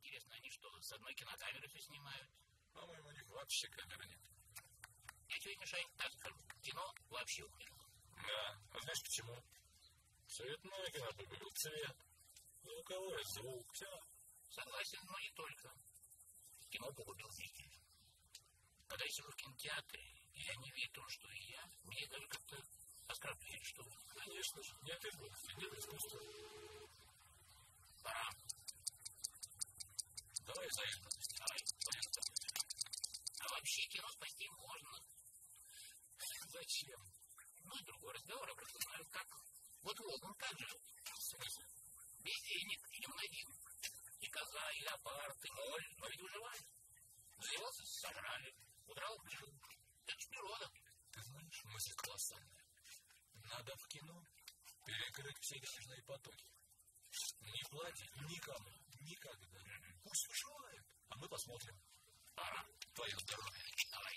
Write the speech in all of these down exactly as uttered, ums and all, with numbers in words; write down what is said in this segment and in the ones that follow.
Интересно, они что, с одной кинокамеры все снимают? По-моему, у них вообще камеры нет. Я тебе, Мишань, так скажу, кино вообще умерло. Да, а знаешь почему? Цветное кино погубил цвет. Звуковой звук, все. Согласен, но не только. Кино погубил зритель. Когда я сижу в кинотеатре, я не вижу то, что и я. Мне даже как-то оскорбляет, что... Конечно же, нет искусства, нет искусства. Пора. Давай заедем. Давай, поехали. А вообще кино спасти можно. Зачем? Ну и другой разговор, я просто знаю, как... Вот Логан, как же? В смысле? Без денег, идем один. И коза, и леопард, и ноль, но ведь выживали. Заелся, сожрали. Удрал, жил. Это ж природа. Ты знаешь, мысль колоссальная. Надо в кино перекрыть все денежные потоки. Не платить никому, никогда. Пусть выживает, а мы посмотрим. Пора. Твое здоровье. Давай.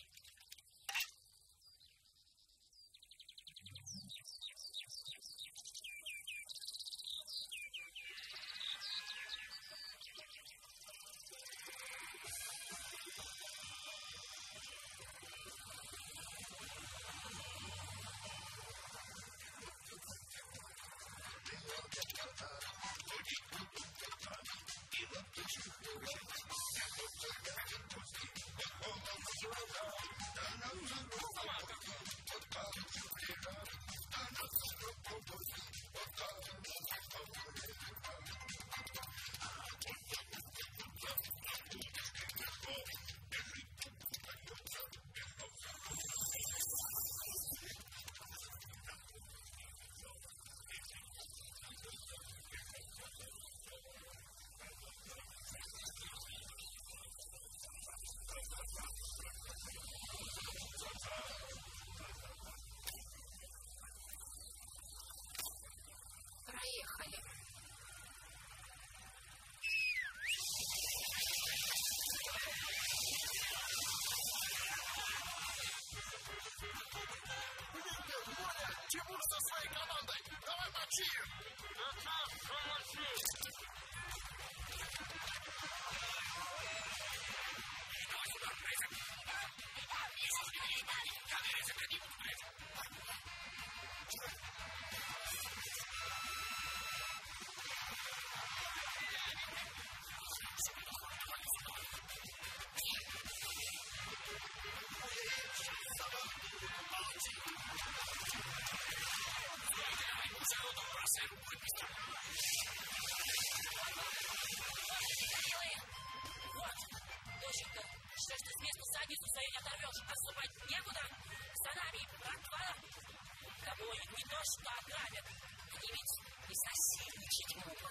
Проехали. Тимур со своей командой! Давай мочи их! Да как, что мочи? Давай сюда, Рейзер. Иисус не великий. Я Рейзер, не буду, Рейзер. Доченька, что ж ты с места задницу свою не оторвешь? Отступать некуда? За нами, братва! Тобой не то что ограбят, они ведь и насильничать могут.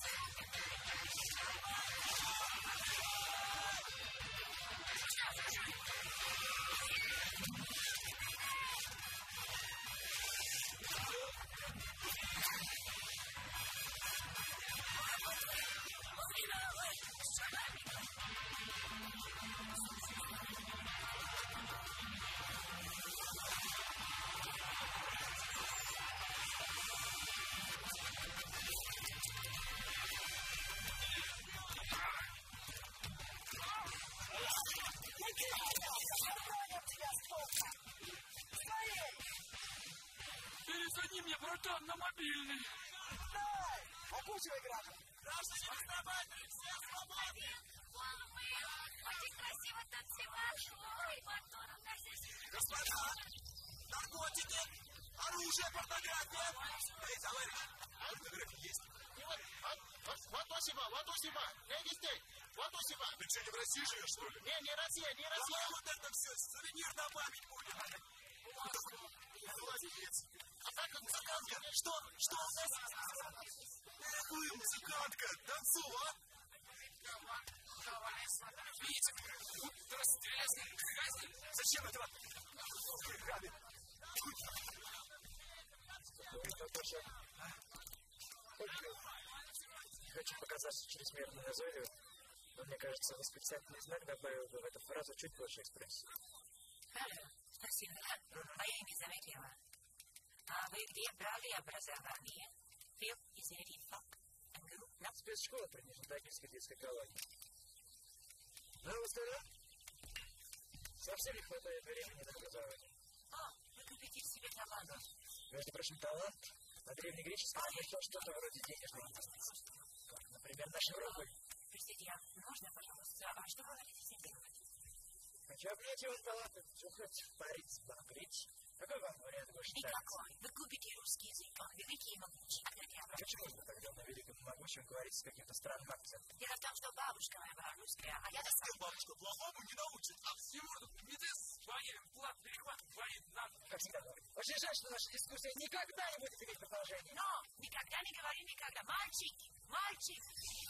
Перезвони мне, братан, на мобильный. Давай! Окучивай, граждан! Граждане, основатели, все свободны! Очень красиво танцевал. Ой, Антон, у нас здесь... Господа, наркотики, оружие, порнография. Эй, товарищ, фотографии есть? Ватосима, Ватосима! Леди стей! Ватосима! Ты что, не в России живешь, что ли? Не, не Россия, не Россия! Давай вот это все, сувенир на память будет. Молодец. А как он музыкантка? Что? Что? Какая музыкантка? Танцуй, а? Видите, будто расстрелять казнь. Зачем это? Храбин. Наташа, хочу показаться чрезмерно назойливым, но мне кажется, восклицательный знак добавил бы в эту фразу чуть больше экспрессии. Алло, спасибо. Мое имя Заметьева. А вы где брали образование? Фил из Рифа. Спецшкола при Нижнетагильской детской колонии. А в остальном совсем не хватает времени на образование. А, вы купите себе талант. Между прочим, талант на древнегреческом означал что-то вроде денежной инвестиции. Как, например, наши рубль. Простите, я, можно, пожалуйста, а что вы хотите делать? Хочу обнять его таланты, все хоть парить, бомбить. Какой вам вариант больше нравится? Никакой. Вы купите русский язык, он великий и могучий. А почему вы тогда на великом и могучем говорите с каким-то странным акцентом? Дело в том, что бабушка моя была русская, а я достаточно... Бабушка плохому не научит. А всего не ты свои плат, перехват, свои нам. Как всегда говорю. Очень жаль, что наша дискуссия никогда не будет иметь продолжения. Но никогда не говори никогда. Мальчик! Мальчик!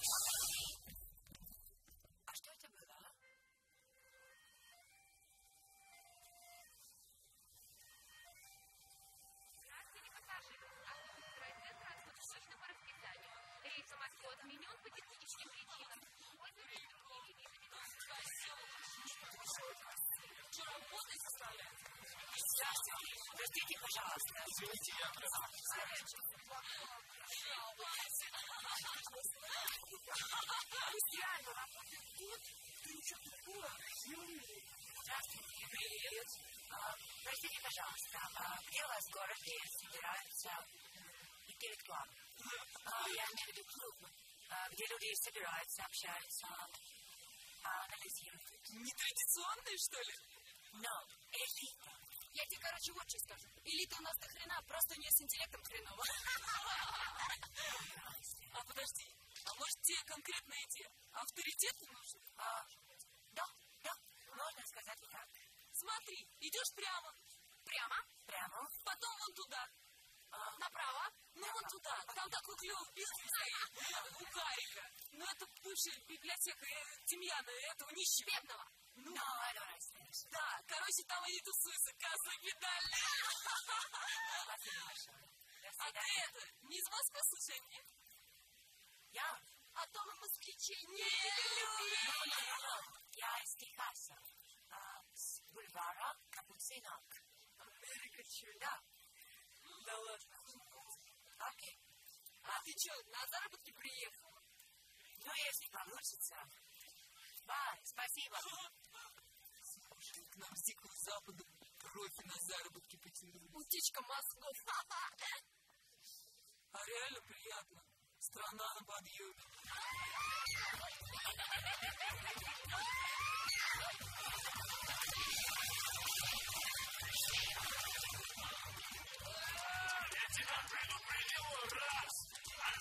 А что это было? Здравствуйте, пассажиры. Автобус Райдер транспорт точно по расписанию. Рейс в Москву отменен по техническим причинам. Пользуйтесь другими видами. Что, работать заставляют? Здравствуйте. Простите, пожалуйста. Извините, я Реально работает. Вот, ты ничего такого. Здравствуйте. Привет. А, простите, пожалуйста, а где у вас в городе собираются интеллектуалы? А, я имею в виду клуб, а, где люди собираются, общаются, а, анализируют. Нетрадиционные, что ли? Но элита. Я тебе, короче, вот что скажу. Элита у нас до хрена, просто у нее с интеллектом хреново. А подожди, а может тебе конкретно эти авторитеты нужны? А, да, да, можно сказать и так. Смотри, идешь прямо. Прямо? Прямо. Потом вон туда. А, Направо? Ну, вон туда. Там такой клевый бизнес стоит. У Гарика. Ну, это бывшая библиотека Демьяна, этого нищебедного. Ну, это разница. Да, короче, там они тусуются, касса педали. Спасибо большое. До А ты свидания. это, не из Москвы слушай? Я? А то мы москвичей не любим. Я из Техаса. А, с бульвара Капуцинок. Америка, чё? Да. Да ладно. Окей. А ты чё, на заработки приехал? Ну, если получится. Бай, спасибо. Слушай, к нам с Дикого Запада профи на заработки потянули. Утечка мозгов. А реально приятно. Страна на подъеме. Я тебя предупредил раз.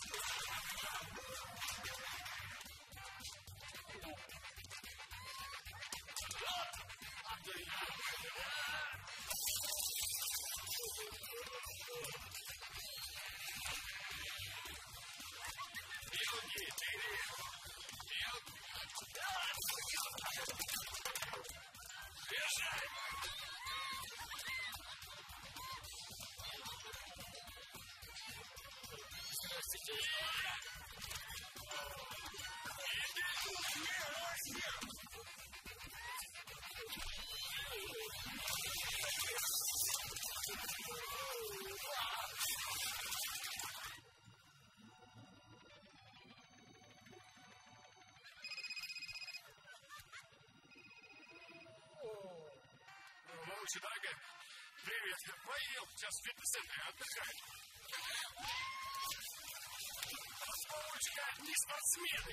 Молча, дорогая. Привет. Поел. Сейчас в фитнес-центре отдыхаю. Молча, не спортсмены.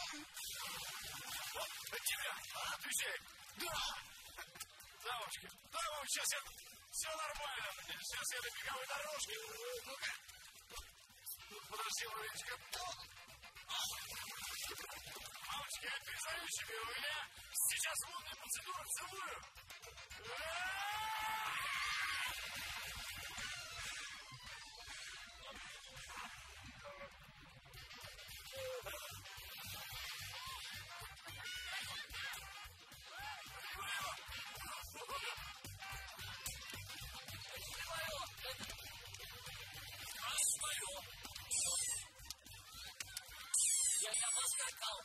Вот, от тебя. Отвечай. Да. Давочка. Да, вам сейчас я... Все нормально. Сейчас я на беговой дорожке. Ну-ка. Подожди, Мариночка. Мамочка, я перезвоню тебе. У меня сейчас модная процедура. Целую. Я там поскакал.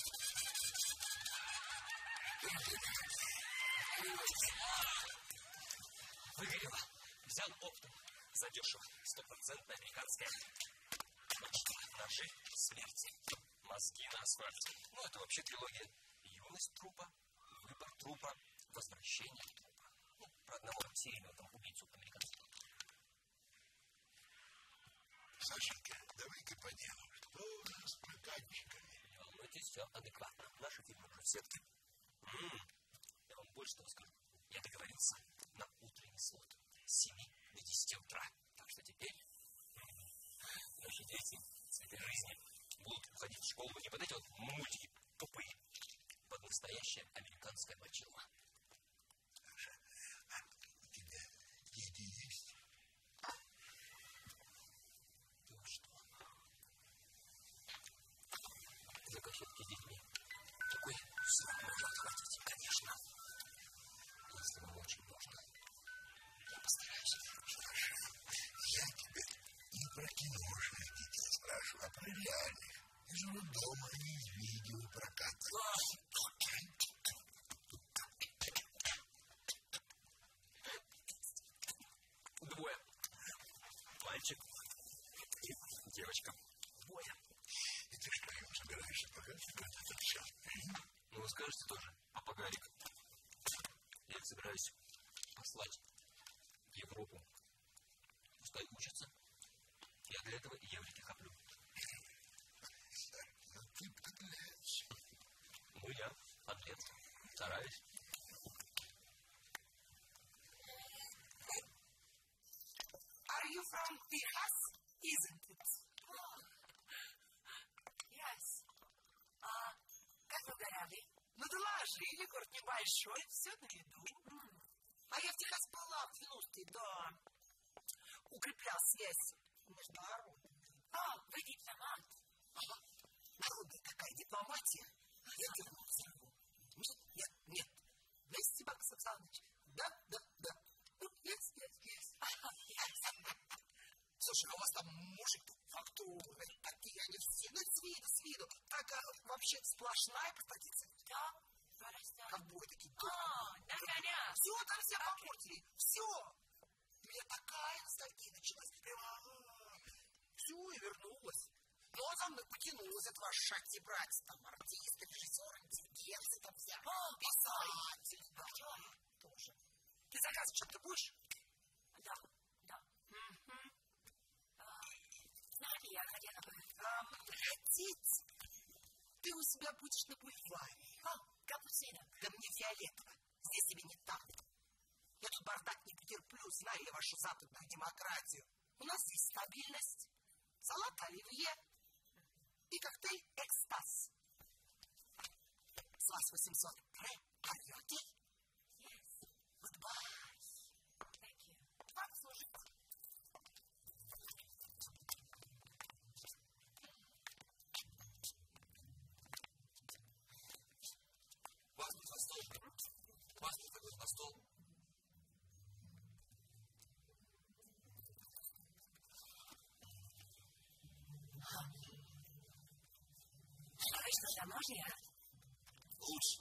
Выгорело. Взял оптом. Задешево. Стопроцентная американская. Ножи смерти. Мозги на асфальте. Ну, это вообще трилогия юность трупа, выбор трупа, возвращение трупа. Ну, про одного серийного там убийцу американского. Сашенька, давай-ка по делу. Что у нас с прокатчиками? Не волнуйтесь, все адекватно. Наши фильмы уже в сетке. М-м-м. Я вам больше того скажу. Я договорился на утренний слот с семи до десяти утра. Так что теперь наши дети с этой жизни будут уходить в школу не под эти вот мультики тупые, под настоящее американское мочило. Саша, а у тебя дети есть? Ты что? За кассетки с детьми такой срок можно отхватить, конечно. Если вам очень нужно. Я постараюсь. Саша, я тебя не про киношных детей спрашиваю, а про реальных. Ты же вот дома не из видеопроката. Двое. Мальчик и девочка. Двое. И ты что, им собираешься показывать это все? Ну, вы скажете тоже, папа Гарик. Я их собираюсь послать в Европу. Пускай учатся. Я для этого и еврики коплю. Ну, ты подлец. Ну, я подлец. Стараюсь. Are you from Texas? Isn't it? Yes. А как вы горяли? Ну, доложили, город небольшой, все на виду. А я в Техас была в девяностые, да. Укреплял связь между народами. А, вы дипломат. Ага. Народная такая дипломатия. Я делаю взрыву. Нет, нет, нет. Вести, Бакс Александрович. Да, да, да. Ну, есть, есть, есть. Слушай, а у вас там мужик фактурный, такие они все, ну, с виду, с виду. Так, а, вообще сплошная простатица. Да, простите. Ковбой такие. А, наконец. Все там все попортили, все. У меня такая ностальгия началась. Прямо, все, и вернулась. Но он за мной потянулся, это ваш шати-братец, там, артист, режиссер, интеллигенция там вся. А, писатель. Да, тоже. Ты заказывать что-то будешь? Да, да. Угу. Знаете, я хотела бы... А, хотеть? Ты у себя будешь на бульваре. А, капуцина. Да мне фиолетово. Здесь тебе не так. Я тут бардак не потерплю, знаю я вашу западную демократию. У нас здесь стабильность, салат оливье и коктейль экстаз. С вас восемьсот. Are you okay? Yes. Goodbye. Thank you. Послушайте. Вас тут на стол. Вас тут такой на стол. А вы что, таможня? Лучше.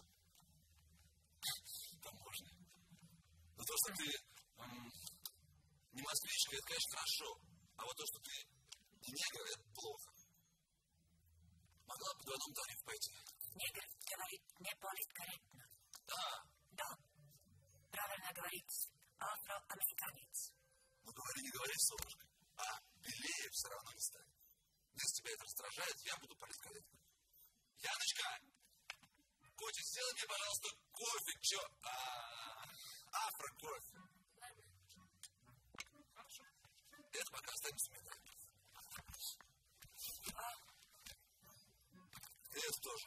Таможня. Но то, что ты эм, не москвичка, это, конечно, хорошо. А вот то, что ты не негр, это плохо. Могла бы двойном тариф пойти. Негр говорит не политкорректно. Да. Да. Правильно говорит афроамериканец. Ну, говори, не говори, солнышко. А белее все равно не станет. Если тебя это раздражает, я буду политкорректным. Яночка! Котик, сделай мне, пожалуйста, кофе. Чё? А, афро-кофе. Хорошо. Это пока останется у меня. И это тоже.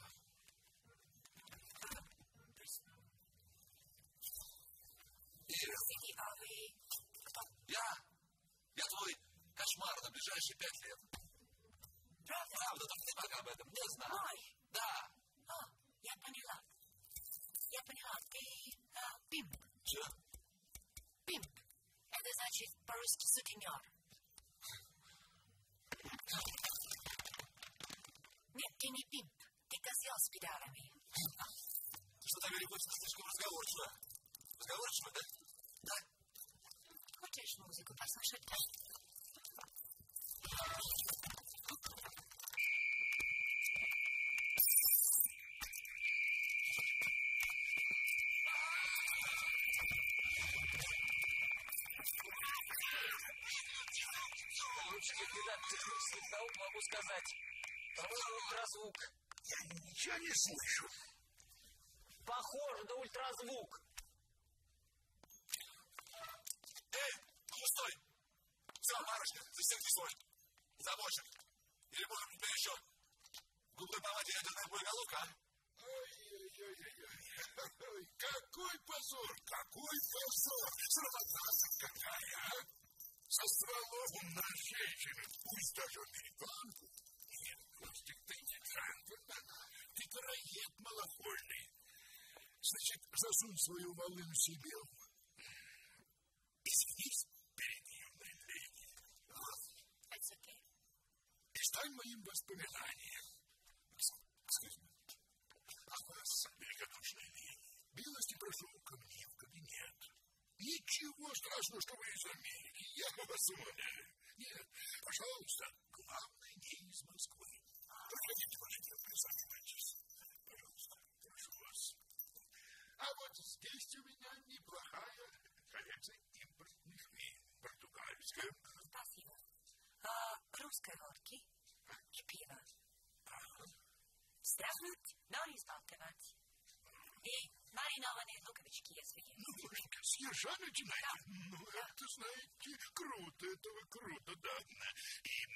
И... Простите, а вы кто? Я? Я твой кошмар на ближайшие пять лет. Правда? Правда, только ты пока об этом не знал. Мой? Да. А, я поняла. Я поняла, ты а, пимп. Чё? Пимп. Это значит по-русски сутенер. Нет, ты не пимп. Ты козел с педалами. Ты что, Тамера, хочешь слишком разговорчивая? Разговорчивая, да? Да. Хочешь музыку послушать? Ну, могу сказать, похоже на ультразвук. Я ничего не слышу. Похоже на ультразвук. Эй, ну стой! Все, барышня, застегни свой замочек. Или, может быть, еще губной помаде ядерная боеголовка, а? Ой-ой-ой-ой, какой позор, какой позор! Сработался какая, а? С астрологом на женщину, пусть даже американку. Нет, Костик, ты не джентльмен, ты короед малохольный. Значит, засунь свою волыну себе. Извинись перед ее мренлением. It's okay. И стань моим воспоминанием. Скажи, а вас, великодушная леди, милости прошу ко мне в кабинет. Ничего страшного, что вы из Америки, я вас умоляю. Нет, пожалуйста, главное, не из Москвы. Проходите, проходите, присаживайтесь. Пожалуйста, прошу вас. А вот здесь у меня неплохая коллекция импортных вин. Португальская. Спасибо. А, русской водки и пиво. Ага. Стряхнуть, но не сбалтывать. И маринованные луковички, если есть. Ну, Машенька, с ежа начинаете? Да. Ну, да. Это, знаете, круто, это вы круто, да. И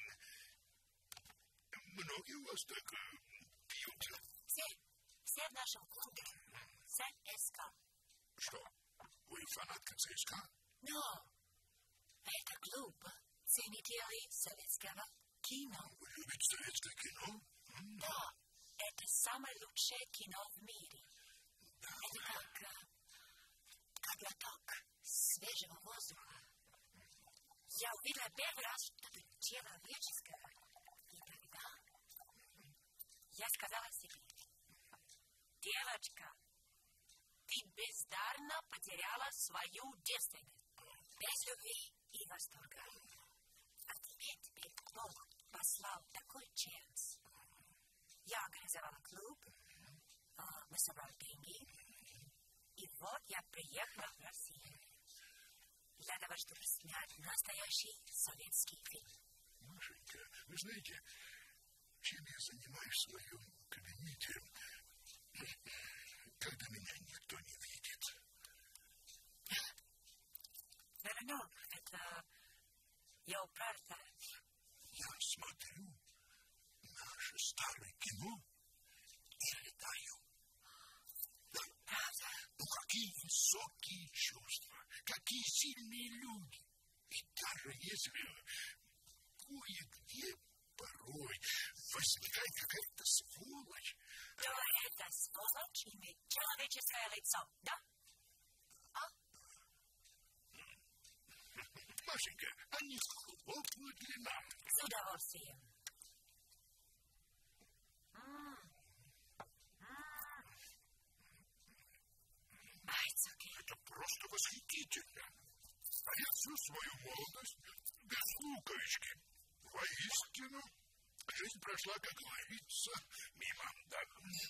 многие у вас так пьют? Все, все в нашем клубе. ЦСКА. Что, вы фанатка ЦСКА? Но это клуб ценителей советского кино. Вы любите советское кино? Да, это самое лучшее кино в мире. Да. Это как, как глоток свежего воздуха. Я увидела первый раз что-то человеческое. И тогда я сказала себе: девочка, ты бездарно потеряла свою девственность. Без любви и восторга. А тебе теперь Бог послал такой шанс. Я организовала клуб, мы собрали деньги, и вот я приехала в Россию для того, чтобы снять настоящий советский фильм. Машенька, вы знаете, чем я занимаюсь в своем кабинете, когда меня никто не видит? Ну, это я управляю. Я смотрю наше старое кино и летаю. Да. Правда? Ну, какие высокие чувства, какие сильные люди. И даже если кое-где порой возникает какая-то сволочь. То это сволочь имеет человеческое лицо, да? Машенька, они хлопнут ли нам? С удовольствием. Это просто восхитительно. А я всю свою молодость без луковички. Воистину, жизнь прошла, как говорится, мимо. Да.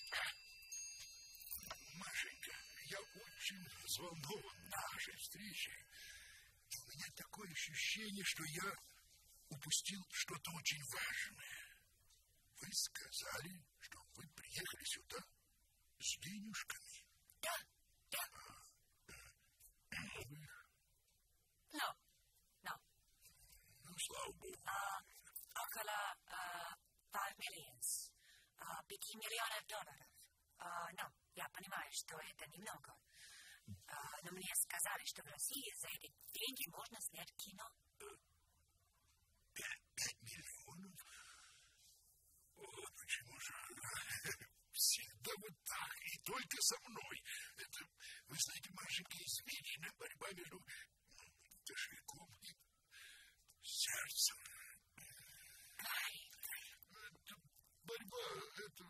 Машенька, я очень взволнован нашей встречей. У меня такое ощущение, что я упустил что-то очень важное. Вы сказали, что вы приехали сюда с денежками. Да, да. Новых? Но, но. Ну, слава богу. А, около а, five millions, а, пяти миллионов долларов. А, но я понимаю, что это немного. А, но мне сказали, что в России за эти деньги можно снять кино. Пять, пять миллионов? О, почему же всегда вот так, и только со мной? Это, вы знаете, Машенька, извечная борьба между кошельком и сердцем. Это борьба, это...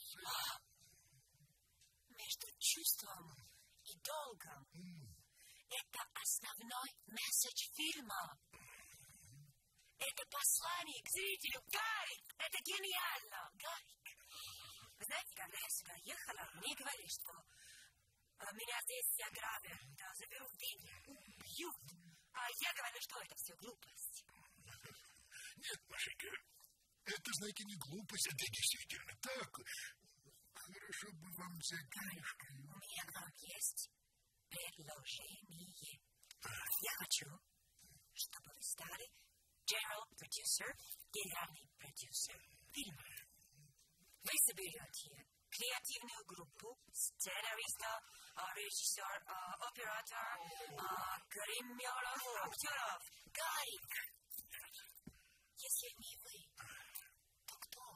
Между чувством и долгом. Это основной месседж фильма. Это послание к зрителю. Гарик, это гениально. Гарик. Вы знаете, когда я сюда ехала, мне говорили, что меня здесь ограбят, да, заберут деньги, убьют. А я говорю, что это все глупость. Нет, Машенька, Это, знаете, не глупость, это действительно так. Хорошо бы вам взять денежки. У меня к вам есть предложение. Я хочу, чтобы вы стали general producer, генеральный продюсер фильма. Вы соберете креативную группу, сценариста, режиссер, оператор, гримеров, актеров. Гарик! Если не вы, то кто?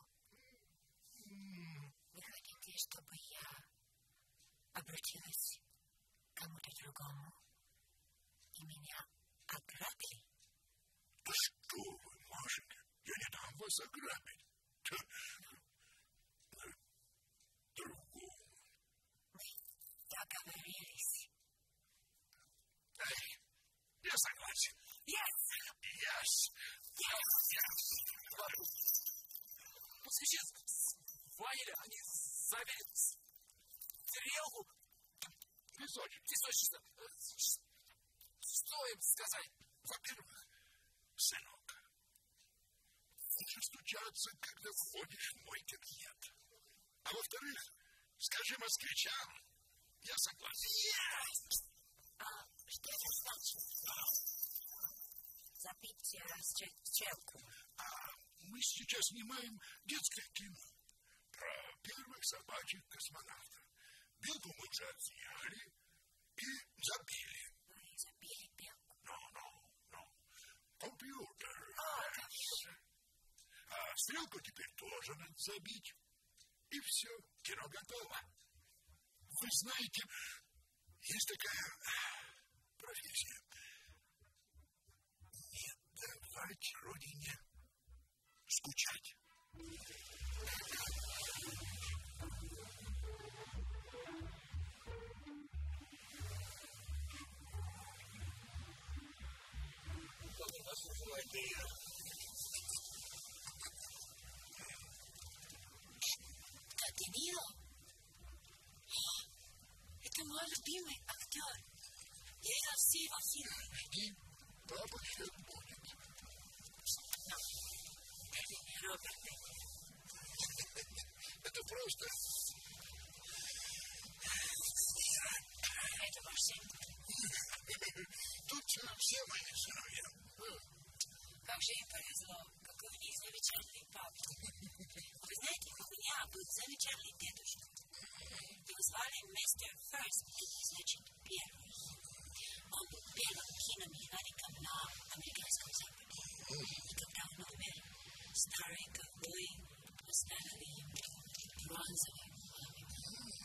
Вы хотите, чтобы я обратилась к кому-то другому, и меня ограбили? Да что вы, Машенька, я не дам вас ограбить. Другому. Мы договорились. Эй, я согласен. Yes! Yes! Yes! Ладно. Ну, сейчас звонили, они заверят тарелку. Песочек. Песочница. Что им сказать? Во-первых, сынок, лучше стучаться, когда входишь в мой кабинет. А во-вторых, скажи москвичам, я согласен. Yes! А что это значит? Запить э, стрелку. А мы сейчас снимаем детское кино про первых собачьих космонавтов. Белку мы уже отсняли и забили. Вы забили белку? Ну, ну, ну. Компьютер. А, компьютер. А стрелку теперь тоже надо забить. И все, кино готово. Вы знаете, есть такая профессия. Не давать родине скучать. Даниил? Это мой любимый актер. Я видел все его фильмы. Жди, папа сейчас будет. Роберт. Это просто... Это ваш сын. Тут все мои сыновья. Как же им повезло, какой у них замечательный папа. Вы знаете, у меня был замечательный дедушка. Его звали мистер Ферст, это значит первый. Он был первым киномехаником на американском западе. И когда он умер, старые ковбои поставили ему бронзовый памятник.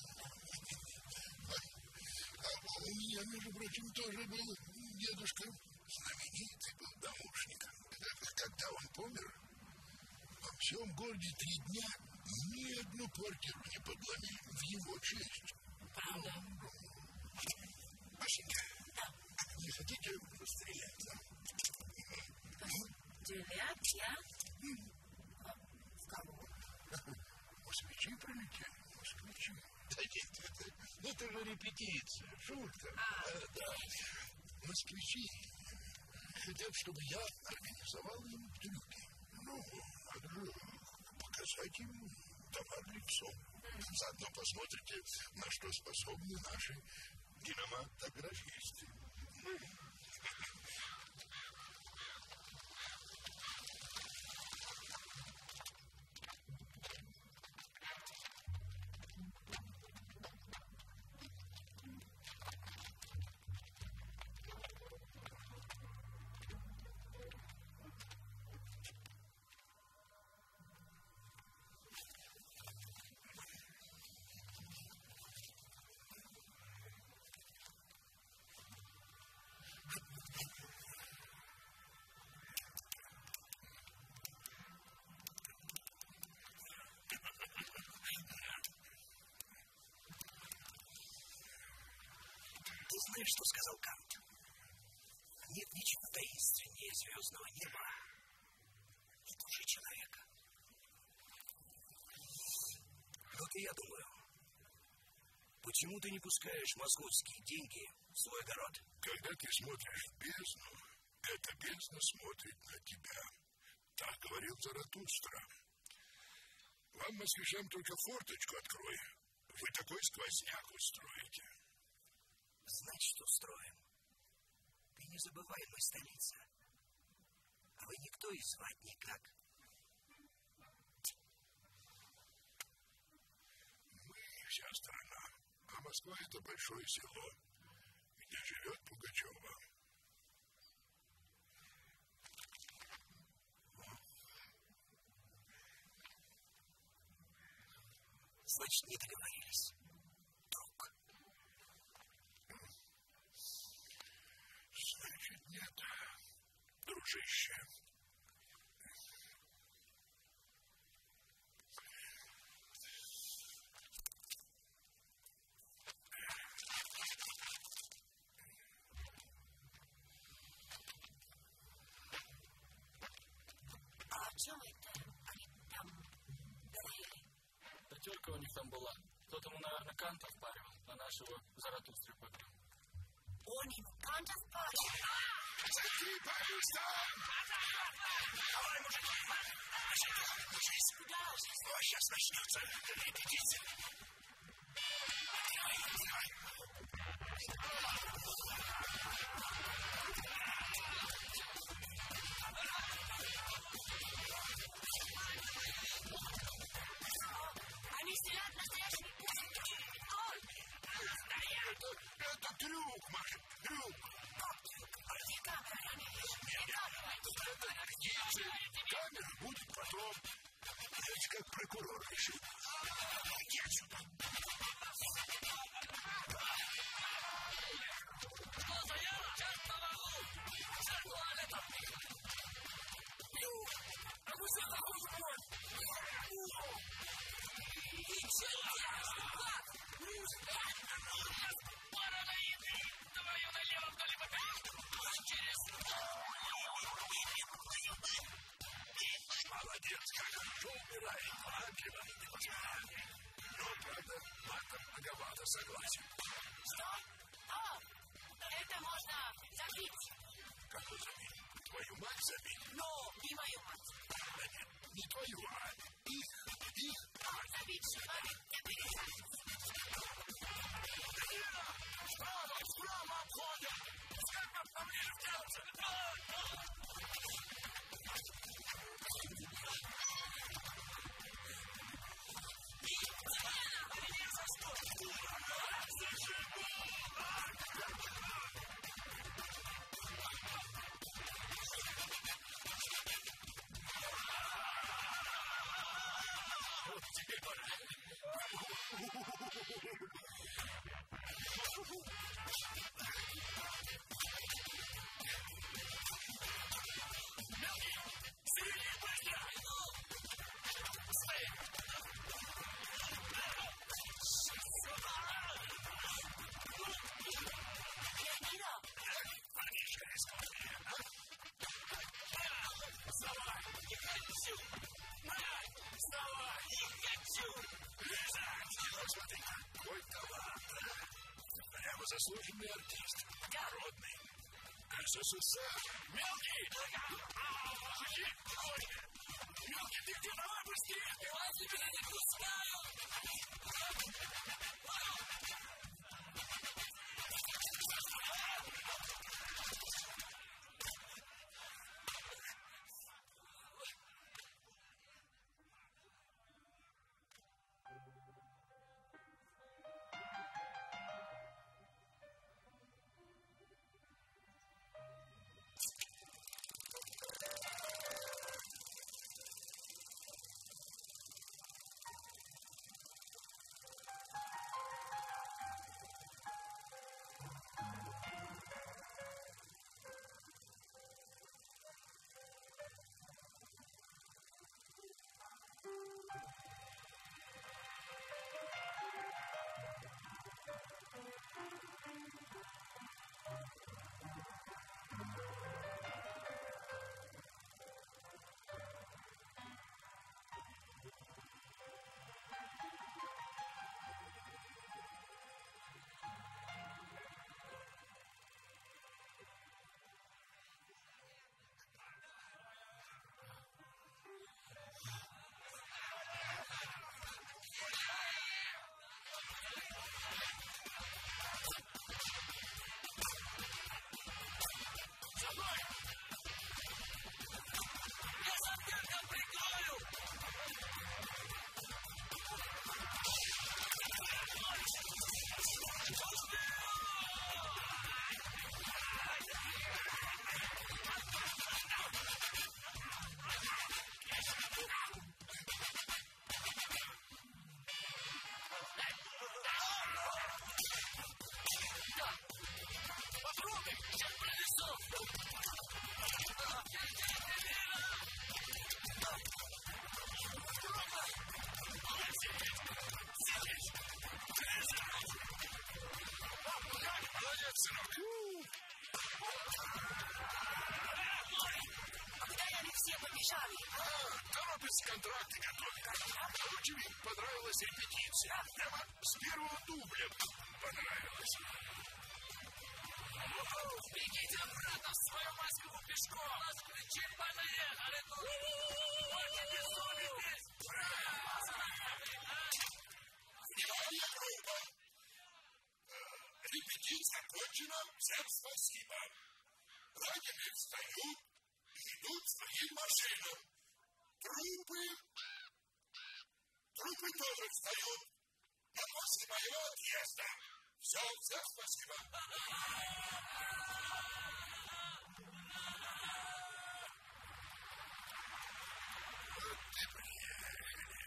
А у меня, между прочим, тоже был дедушка. Знаменитый был домушник. Когда он помер, во всем городе три дня ни одну квартиру не подломили в его честь. Правда? Машенька, Да. не хотите пострелять? Пострелять я? В кого? Москвичи прилетели, москвичи. Да нет, это, это же репетиция, шутка. А, а, да. Москвичи хотят, чтобы я организовал им трюки. Ну, надо же показать им товар лицом. Заодно посмотрите, на что способны наши кинематографисты. Ты знаешь, что сказал Кант? Нет ничего таинственнее звездного неба и души человека. Вот и я думаю, почему ты не пускаешь московские деньги в свой огород? Когда ты смотришь в бездну, эта бездна смотрит на тебя. Так говорил Заратустра. Вам, москвичам, только форточку открой. Вы такой сквозняк устроите. Значит, устроим. Ты не забывай, мы столица. А вы никто и звать никак. Мы вся страна. А Москва — это большое село, где живет Пугачева. Значит, не договорились. Друг. Значит, нет, дружище. А о чем это они там говорили? Пятерка у них там была. Кто-то ему, наверное, Канта впаривал, а нашего Заратустры побил. Он ему Канта впаривал? Смотри, пожалуйста! Давай, мужики! Ложись! Куда уже? Ну, а сейчас начнется. Идите! Они сидят настоящими пушками. Это, это трюк, Маша, трюк. Как трюк? А где камера? Они не камера. Идите, камера будет потом. Знаете, как прокурор решил. Иди отсюда. Что за я? Сейчас помогу. За туалетом. А вы что такой? Твою налево вдоль попал. Через... Молодец, как хорошо умирает. Ангела не позволяет. Но, правда, матом многовато, согласен. Что? О, это можно забить. Как вы забить? Твою мать забить? Но не мою мать. Да нет, не твою, а их, их. Забить шибами я пересадил. Справа, справа обходят. Пускай нам поближе втянутся. Вот теперь пора. Заслуженный артист, народный, СССР. Мелкий! Мужики, Коля! Мелкий, ты где? Давай быстрее! Я тебя не пускаю! контракты готовит. Короче, ведь понравилась репетиция. Прямо с первого дубля понравилось. Бегите обратно в свою Москву пешком! Москвичи понаехали! Будьте безумными! Репетиция окончена. Всем спасибо. Раненые встают и идут своим машинам. Трупы... Трупы тоже встают. Но после моего отъезда. Все, всем спасибо. Вот и приехали.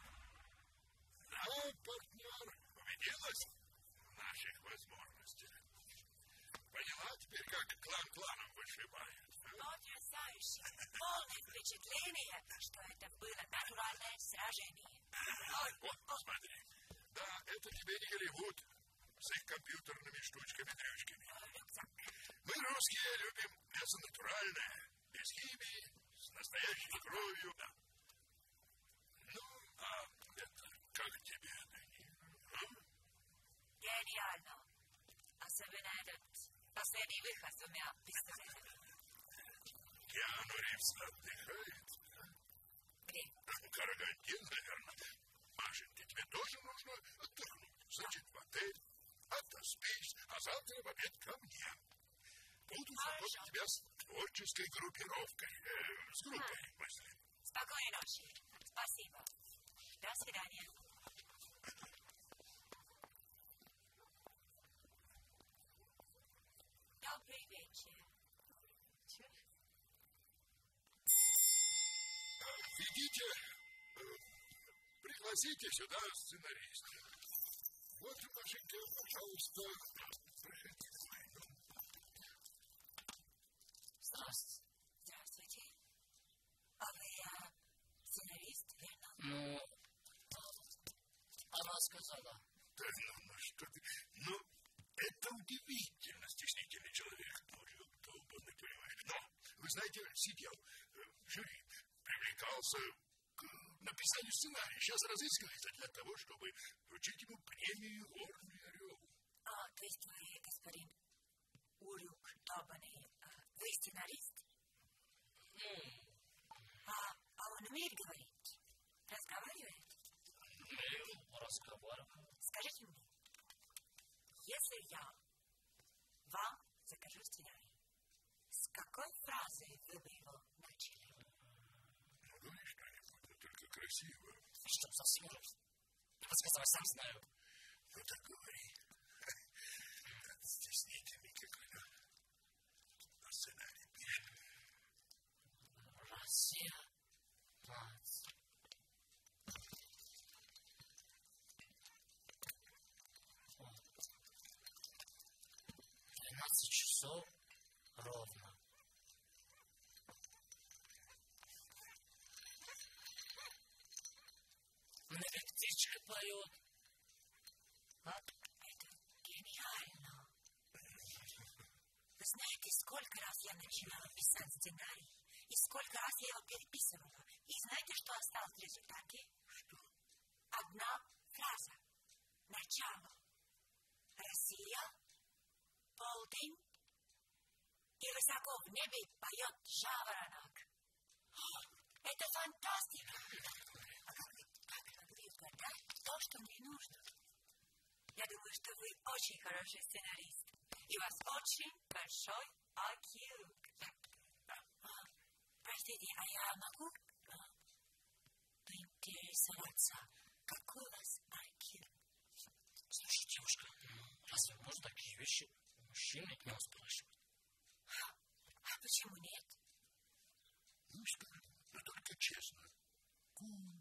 Ну, партнер, убедилась в наших возможностях. Поняла теперь, как клан кланом вышибают? Потрясающе. Полное впечатление, что это было натуральное сражение. Вот, смотри. Да, это тебе не Голливуд с их компьютерными штучками-дрючками. Мы, русские, любим мясо натуральное, без химии, с настоящей кровью. Да. Ну, а это как тебе, Дани? Гениально. Особенно этот последний выход сумел представить. Киану Ривз отдыхает. Где? Карагандин, наверное. Машенька, тебе тоже нужно отдохнуть. Значит, в отель, отоспись, а завтра в обед ко мне. Буду заботить тебя с творческой группировкой. Э, с группой, мысли. Спокойной ночи. Спасибо. До свидания. Добрый вечер. Идите, э, пригласите сюда сценариста. Вот, Машенька, пожалуйста, проходите. Здравствуйте. Здравствуйте. А вы а, сценарист, верно? Ну, она сказала. Да ну, ну что ты... Ну, это удивительно, стеснительный человек. Может, долбанный, понимаешь. Но, вы знаете, сидел в жюри, привлекался к написанию сценария. Сейчас разыскивается для того, чтобы вручить ему премию «Горный орел». А, то есть вы, господин Урюк Долбанный, вы сценарист? А, а он умеет говорить? Разговаривает? Ну, разговариваю. Скажите мне, если я вам закажу сценарий, с какой фразы вы бы его начали? Ну, говори что-нибудь, но только красиво. Что совсем уже? Я подсказал, сам знаю. Ну, так говори. Стеснительный какой-то. А сценарий пишет. Россия, мать. Двенадцать часов ровно. Мне как птичка поет. А? Это гениально. Вы знаете, сколько раз я начинала писать сценарий, и сколько раз я его переписывала. И знаете, что осталось в результате? Что? Одна фраза. Начало. Россия, полдень, и высоко в небе поет жаворонок. Это фантастика. А как вы, как вы могли угадать то, что мне нужно? Я думаю, что вы очень хороший сценарист. И у вас очень большой ай кью. А, простите, а я могу а, поинтересоваться, какой у вас ай кью? Слушай, девушка, разве можно такие вещи мужчины от нас спрашивать? А, а почему нет? Ну, скажи, но только честно. Ку.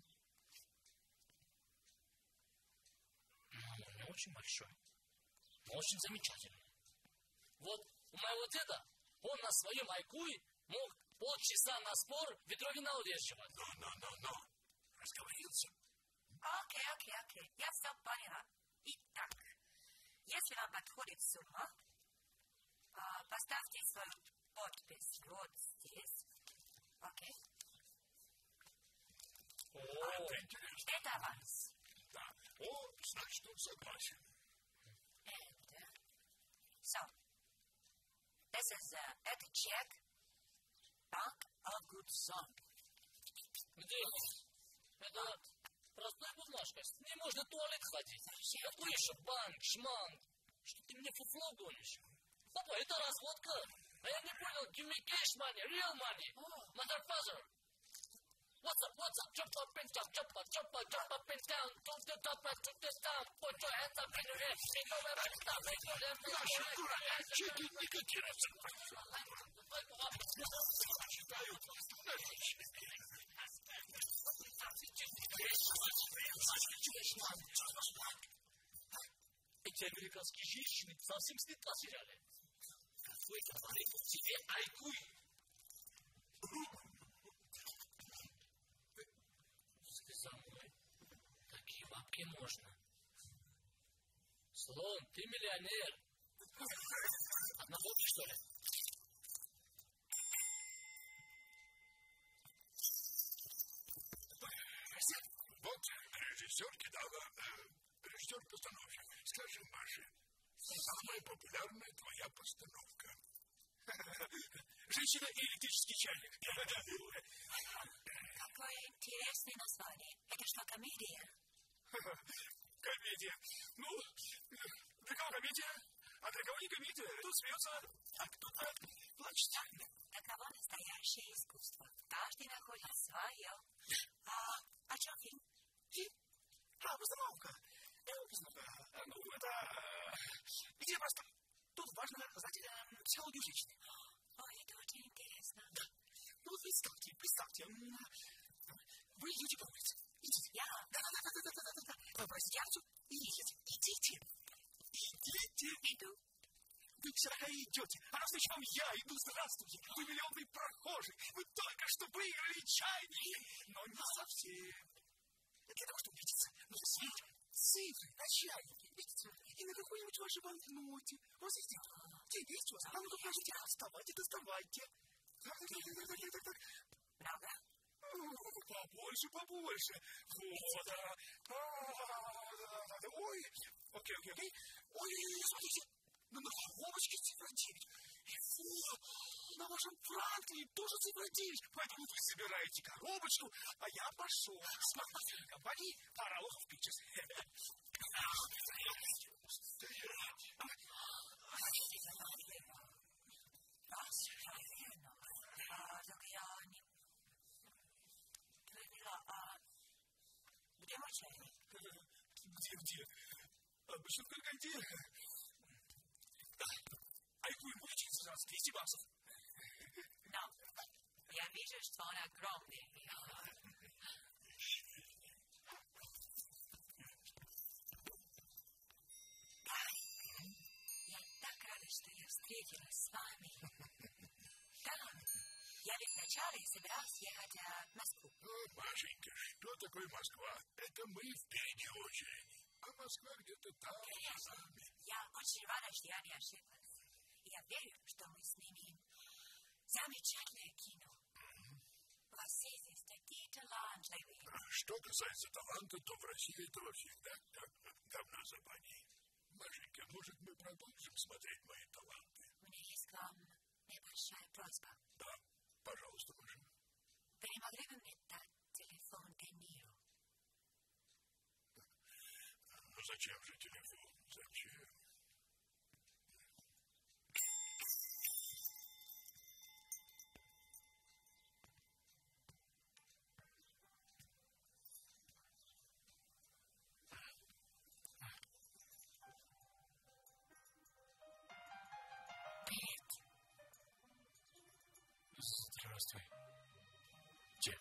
Ну, не очень большой, но очень замечательный. Вот у моего деда, он на своем айкуе мог полчаса на спор ведро вина удерживать. Но, но, но, но. Разговорился. Окей, окей, окей. Я все поняла. Итак, если вам подходит сумма, а, поставьте свою подпись вот здесь. Окей? Это интересно. Это аванс. Да. О, значит, он согласен. Это... So, this is, uh, это чек. Bank of Good Son. Где он? Это простая бумажка. С ней можно в туалет ходить. Какой еще банк, шманк? Что ты мне фуфло гонишь? Папа, это разводка. А я не понял. Give me cash money, real money. Motherfucker. What's up, what's up? Jump up and down, jump up, jump up, jump up and down. To the top and to the down. Put your hands up in your head. Ain't no way to stop. Ain't no way to Наши дураки, чеки не котируются. Считают вас наличными. Эти американские женщины совсем стыд потеряли. Какой говорит в тебе айкуй? За мной такие бабки можно. Слон, ты миллионер. Одногодки, что ли? Вот режиссер кидала, э, режиссер-постановщик. Скажи, Маша, самая популярная твоя постановка? Женщина и электрический чайник. Какое интересное название. Это что, комедия? Комедия. Ну, для кого комедия? А для кого не комедия? Тут смеется, а кто-то плачет. Таково настоящее искусство. Каждый находит свое. А о чем фильм? Фильм? А, постановка. Ну, это... Идея просто... Тут важно знать э, психологию женщины. Ой, это очень интересно. Да. Ну, вот представьте, представьте. Вы идете по улице. Идите. Я? Да-да-да-да-да-да-да. Попросите Артю и идите. Идите. Идите. Иду. Вы сюда идете. А навстречу вам я иду. Здравствуйте. Вы миллионный прохожий. Вы только что выиграли чайник. Но не совсем. Для того, чтобы убедиться, нужно сверить цифры на чайнике. Видите? И на какой-нибудь вашей банкноте. Вот здесь. Где есть у вас? А ну-ка, покажите. Вставайте, доставайте. Так, так, так, так, так, так. Много? Побольше, побольше. Вот, а. Ой, окей, окей, окей. Ой, смотрите. На коробочке цифра девять. И вот, на вашем франклине тоже цифра девять. Поэтому вы собираете коробочку, а я пошел. Смотрите, компании Parallohov Pictures. Где мой чайник? Где-где? Обычно в Караганде. Айкуй, будете за двести баксов? Но я вижу, что он огромный. Я так рада, что я встретилась с вами. Да, я ведь вначале собиралась ехать в Москву. Машенька, что такое Москва? Это мы впереди очереди. А Москва где-то там. Конечно. Я очень рада, что я не ошиблась. И я верю, что мы снимем замечательное кино. У вас все здесь такие талантливые. Что касается таланта, то в России этого всегда давно забыли. Машенька, может, мы продолжим смотреть мои таланты? У меня есть к вам небольшая просьба. Да, пожалуйста, Маша. Вы не могли бы мне дать телефон Де Ниро? Ну, зачем же телефон? Зачем? Здравствуй. Где?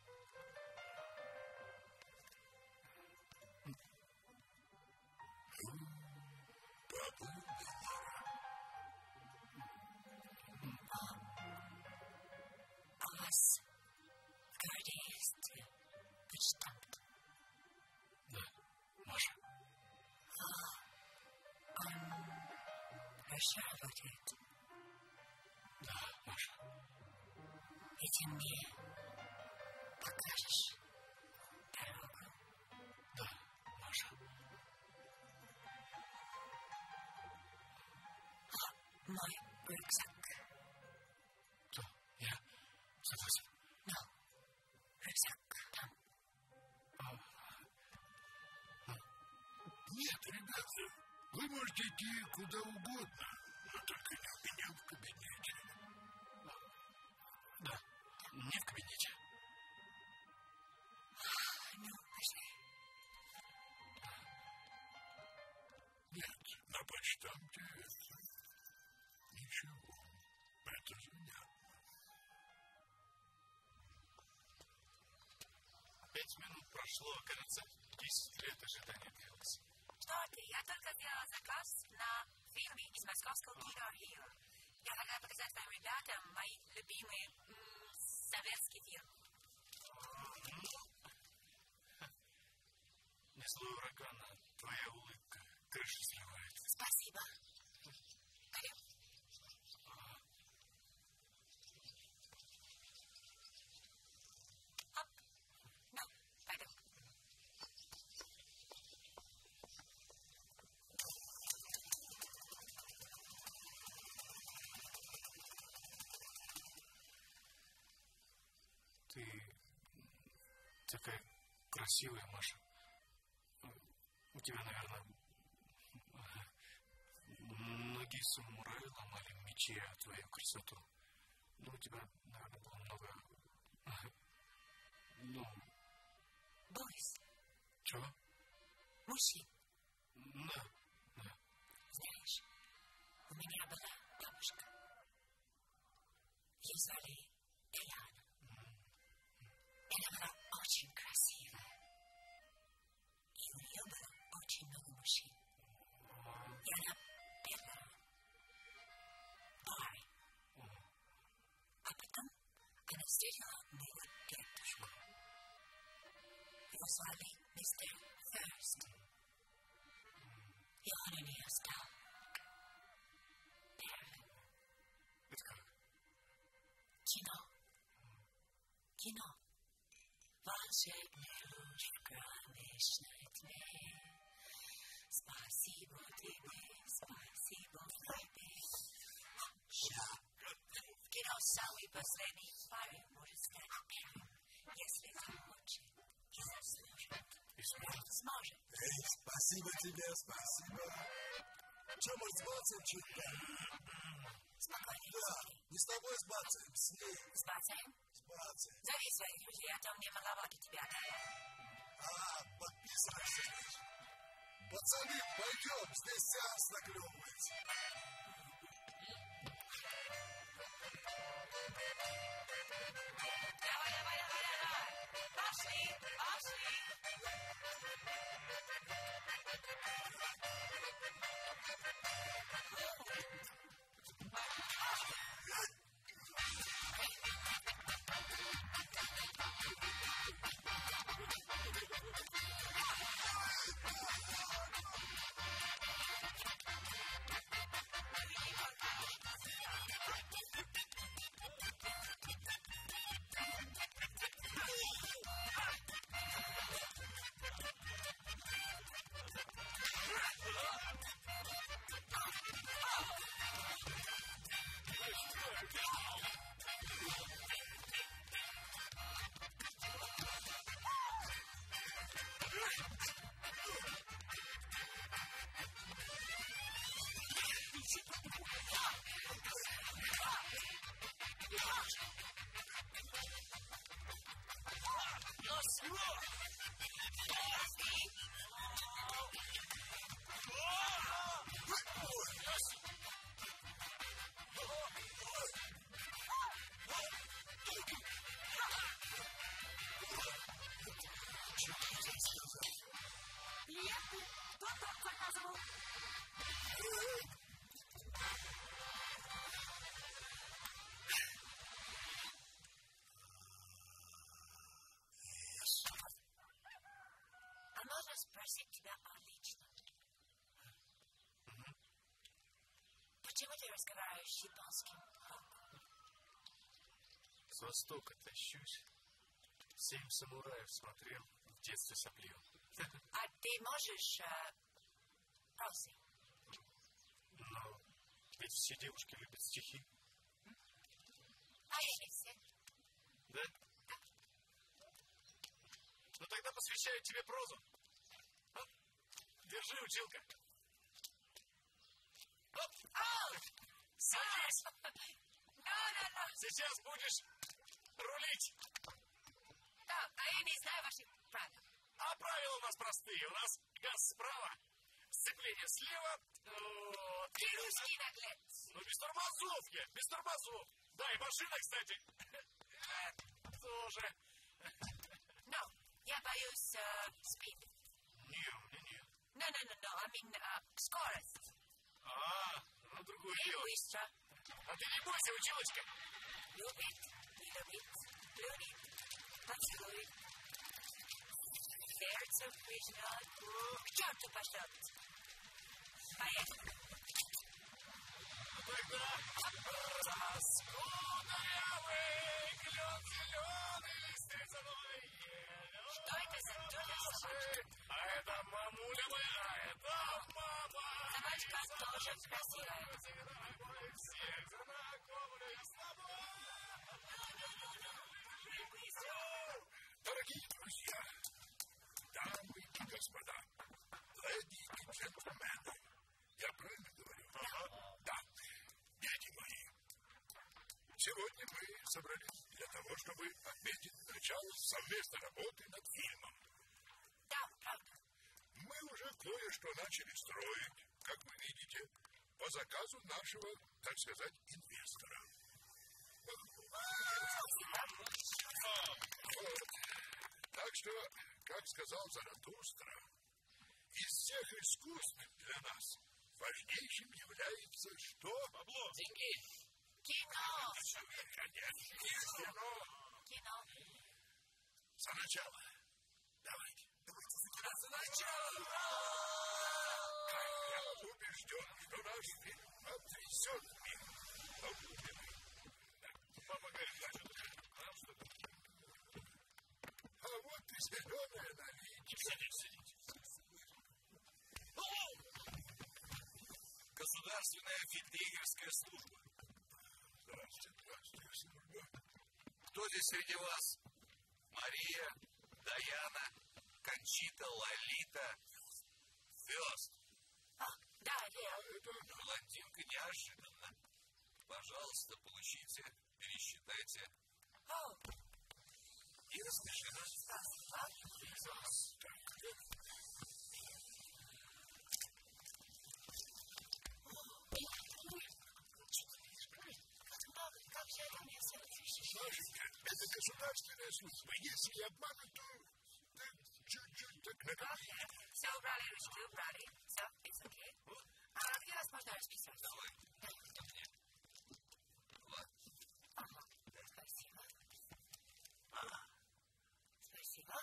Папа. У вас в городе есть почтамт? Да, Маша. Он хорошо работает. Да, Маша. И ты мне покажешь? рюкзак. То, я согласен. Но рюкзак там. Нет, ребята, вы можете идти куда угодно, но только не у меня в кабинете. Да, не в кабинете. Ну, пошли. Нет, на почтамте это ничего. Это занятно. Пять минут прошло, кажется, десять лет ожидания длилось. Что ты? Я только сделала заказ на фильме из московского кино «Рио». Я хотела показать своим ребятам мои любимые м, советские фильмы. Не злой урагана, твоя улыбка крышу срывает. Спасибо. Пойдем. Оп. Ну, пойдем. Ты такая красивая, Маша. У тебя, наверное, многие самураи ломали мечи о твою красоту. Ну, у тебя, наверное, было много... Ну... Борис. Чего? Мужчин. Да, да. Знаешь, у меня была бабушка. Ее звали Эляна. Она была очень красивая. И у нее было очень много мужчин. И она пела бары. А потом она встретила моего дедушку. Его звали мистер Ферст. И он у нее стал первым. Это как? Кино. Кино. Волшебный луч в кромешной тьме. Спасибо тебе, спасибо тебе. В кино самый последний парень может стать первым, если захочет и заслужит. И сможет? Сможет. Эй, спасибо тебе, спасибо. Че, может, сбацаем чуть-то? Спокойно. Да, не с тобой сбацаем, с ней. Сбацаем? Сбацаем. Зови своих друзей, а то мне маловато тебя дала. А, подписывайся, значит. Пацаны, пойдем, здесь сеанс наклевывается. Давай, давай, давай, давай. Пошли, пошли. Клиенты, кто там заказывал? А можно спросить тебя о личном? Почему ты разговариваешь японским? С востока тащусь. Семь самураев смотрел, в детстве соплил. А ты можешь э, русский? Ну, Ведь все девушки любят стихи. А я не все. Да? Да. Ну тогда посвящаю тебе прозу. А? Держи, училка. Оп. А! Садись. Сейчас будешь рулить. Да, а я не знаю ваших правил. А правила у нас простые. У нас газ справа, сцепление слева. Вот. Ты русский наглец. Ну, без тормозов я, без тормозов. Да, и машина, кстати, тоже. Но я боюсь спид. Не, не, не. No, no, no, no, I mean uh, скорость. А, ну, другое И дело. быстро. А ты не бойся, училочка. Любит, не любит, любит, поцелуй. Сердце прижмет, к черту пошлет. Поехали. Тогда раскудырявый клен зеленый листвой. Что это за дурная собачка? А это мамуля моя, а это мама. Собачка тоже красивая. Всех знакомлю с тобой. Дорогие друзья, дамы и господа, леди и джентльмены, я правильно говорю? Ага. Да, дети мои, сегодня мы собрались для того, чтобы отметить начало совместной работы над фильмом. Да, правда. Мы уже кое-что начали строить, как вы видите, по заказу нашего, так сказать, инвестора. Вот. Так что, как сказал Заратустра, из всех искусств для нас важнейшим является что? Бабло. Деньги. Кино. Конечно, кино. Кино. За начало. Давайте. За начало! Я убежден, что наш фильм потрясет мир. Полюбимый. Папа говорит, а что это? А вот и зеленая наличие. Сидите, сидите. Государственная фельдъегерская служба. Здравствуйте, здравствуйте, служба. Кто здесь среди вас? Мария, Даяна, Кончита, Лолита, Фёст. А, да, я. Блондинка неожиданно. Пожалуйста, получите, пересчитайте. О. И распиши нас. Как же это мне все разрешишь? Машенька, это государственная служба. Если я обману, то да, чуть-чуть так накопить. Все убрали, ручки убрали. Все, it's okay. А где вас можно расписать? Давай. Ко мне. Вот. Ага, спасибо. Ага. Спасибо.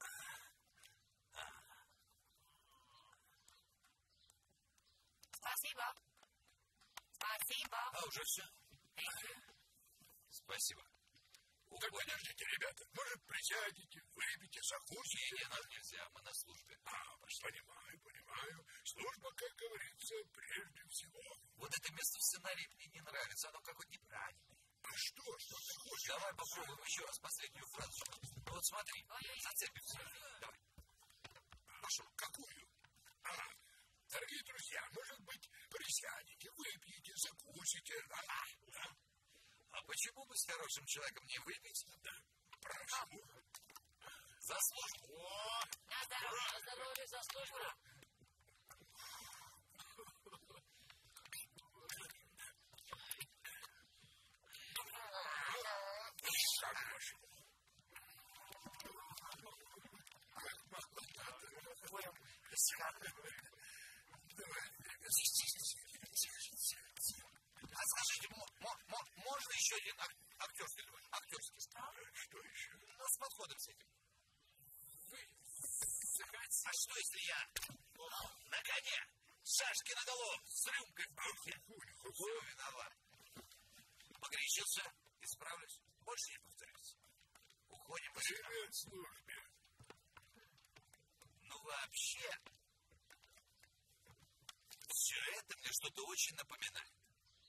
Спасибо. Спасибо. А, уже все. Спасибо. Так подождите, ребята, может, присядете, выпейте, закусите? Не, нам нельзя, мы на службе. А, понимаю, понимаю. Служба, как говорится, прежде всего. Вот это место в сценарии мне не нравится, оно какое-то неправильное. А что, что ты хочешь? Давай попробуем еще раз последнюю фразу. Ну вот смотри, зацепимся. Давай. Пошел, какую? А, дорогие друзья, может быть, присядете, выпьете, закусите. А, а? А почему бы с хорошим человеком не выпить? Да, прошу. За службу. О, на здоровье, на здоровье, за службу. Хорошо. Понял. Спасибо. Давай, А скажите, можно еще один актерский, актерский справ? что еще? Ну, с подходом с этим. Вы сыграть? А что, если я на коне, шашки наголо, с рюмкой в брюхе? Все, виноват. Погорячился, исправлюсь. Больше не повторюсь. Уходим в Привет, службе. Ну, вообще, все это мне что-то очень напоминает.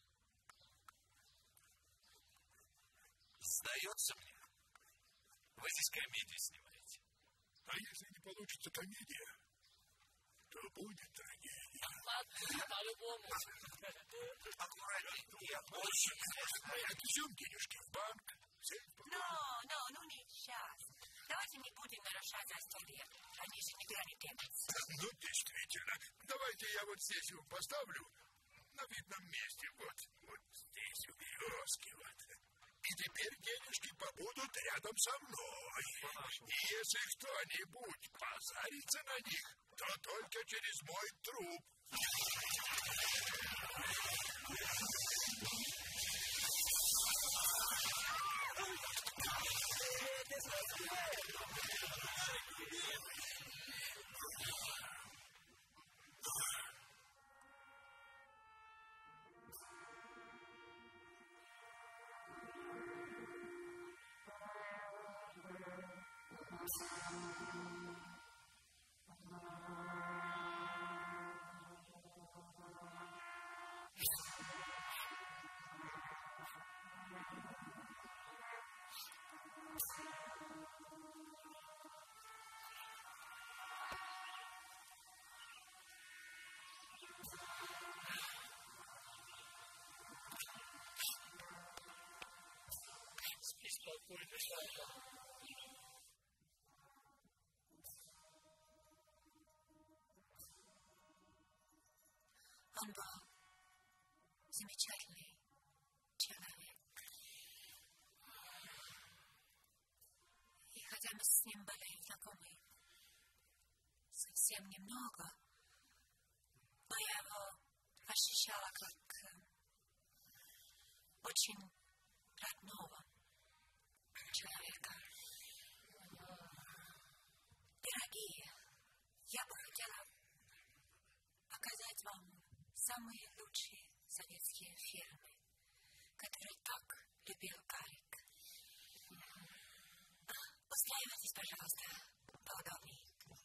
комедию снимаете. А если не получится комедия, то будет трагедия. Ладно, по-любому. Аккуратнее, я больше отвезем денежки в банк. Ну, ну, ну не сейчас. Давайте не будем нарушать застолье. Они же никуда не денутся. Ну, действительно. Давайте я вот здесь его поставлю на видном месте. Вот, вот здесь, у березки. Вот. И теперь денежки побудут рядом со мной. И если кто-нибудь позарится на них, то только через мой труп. Спокойно, Шайка. Он был замечательный человек. И хотя мы с ним были знакомы совсем немного, но я его ощущала как очень родного человека. Дорогие, я бы хотела показать вам самые лучшие советские фильмы, которые так любил Гарик. Устраивайтесь, пожалуйста, поудобнее.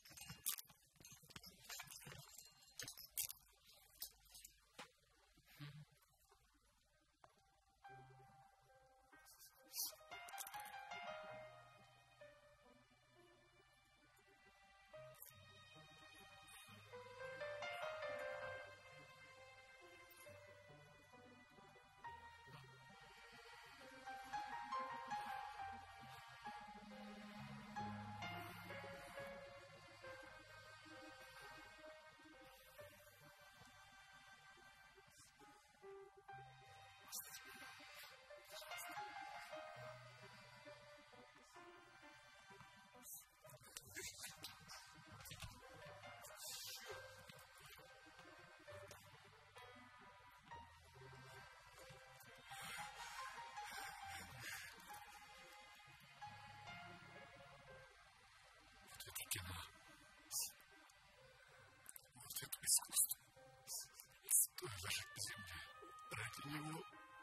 Кино. Вот это искусство. Стоит лежать на земле. Ради него.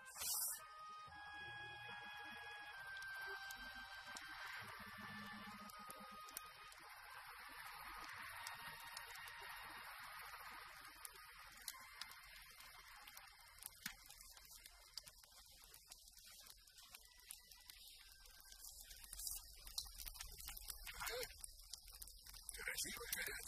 Красиво горят.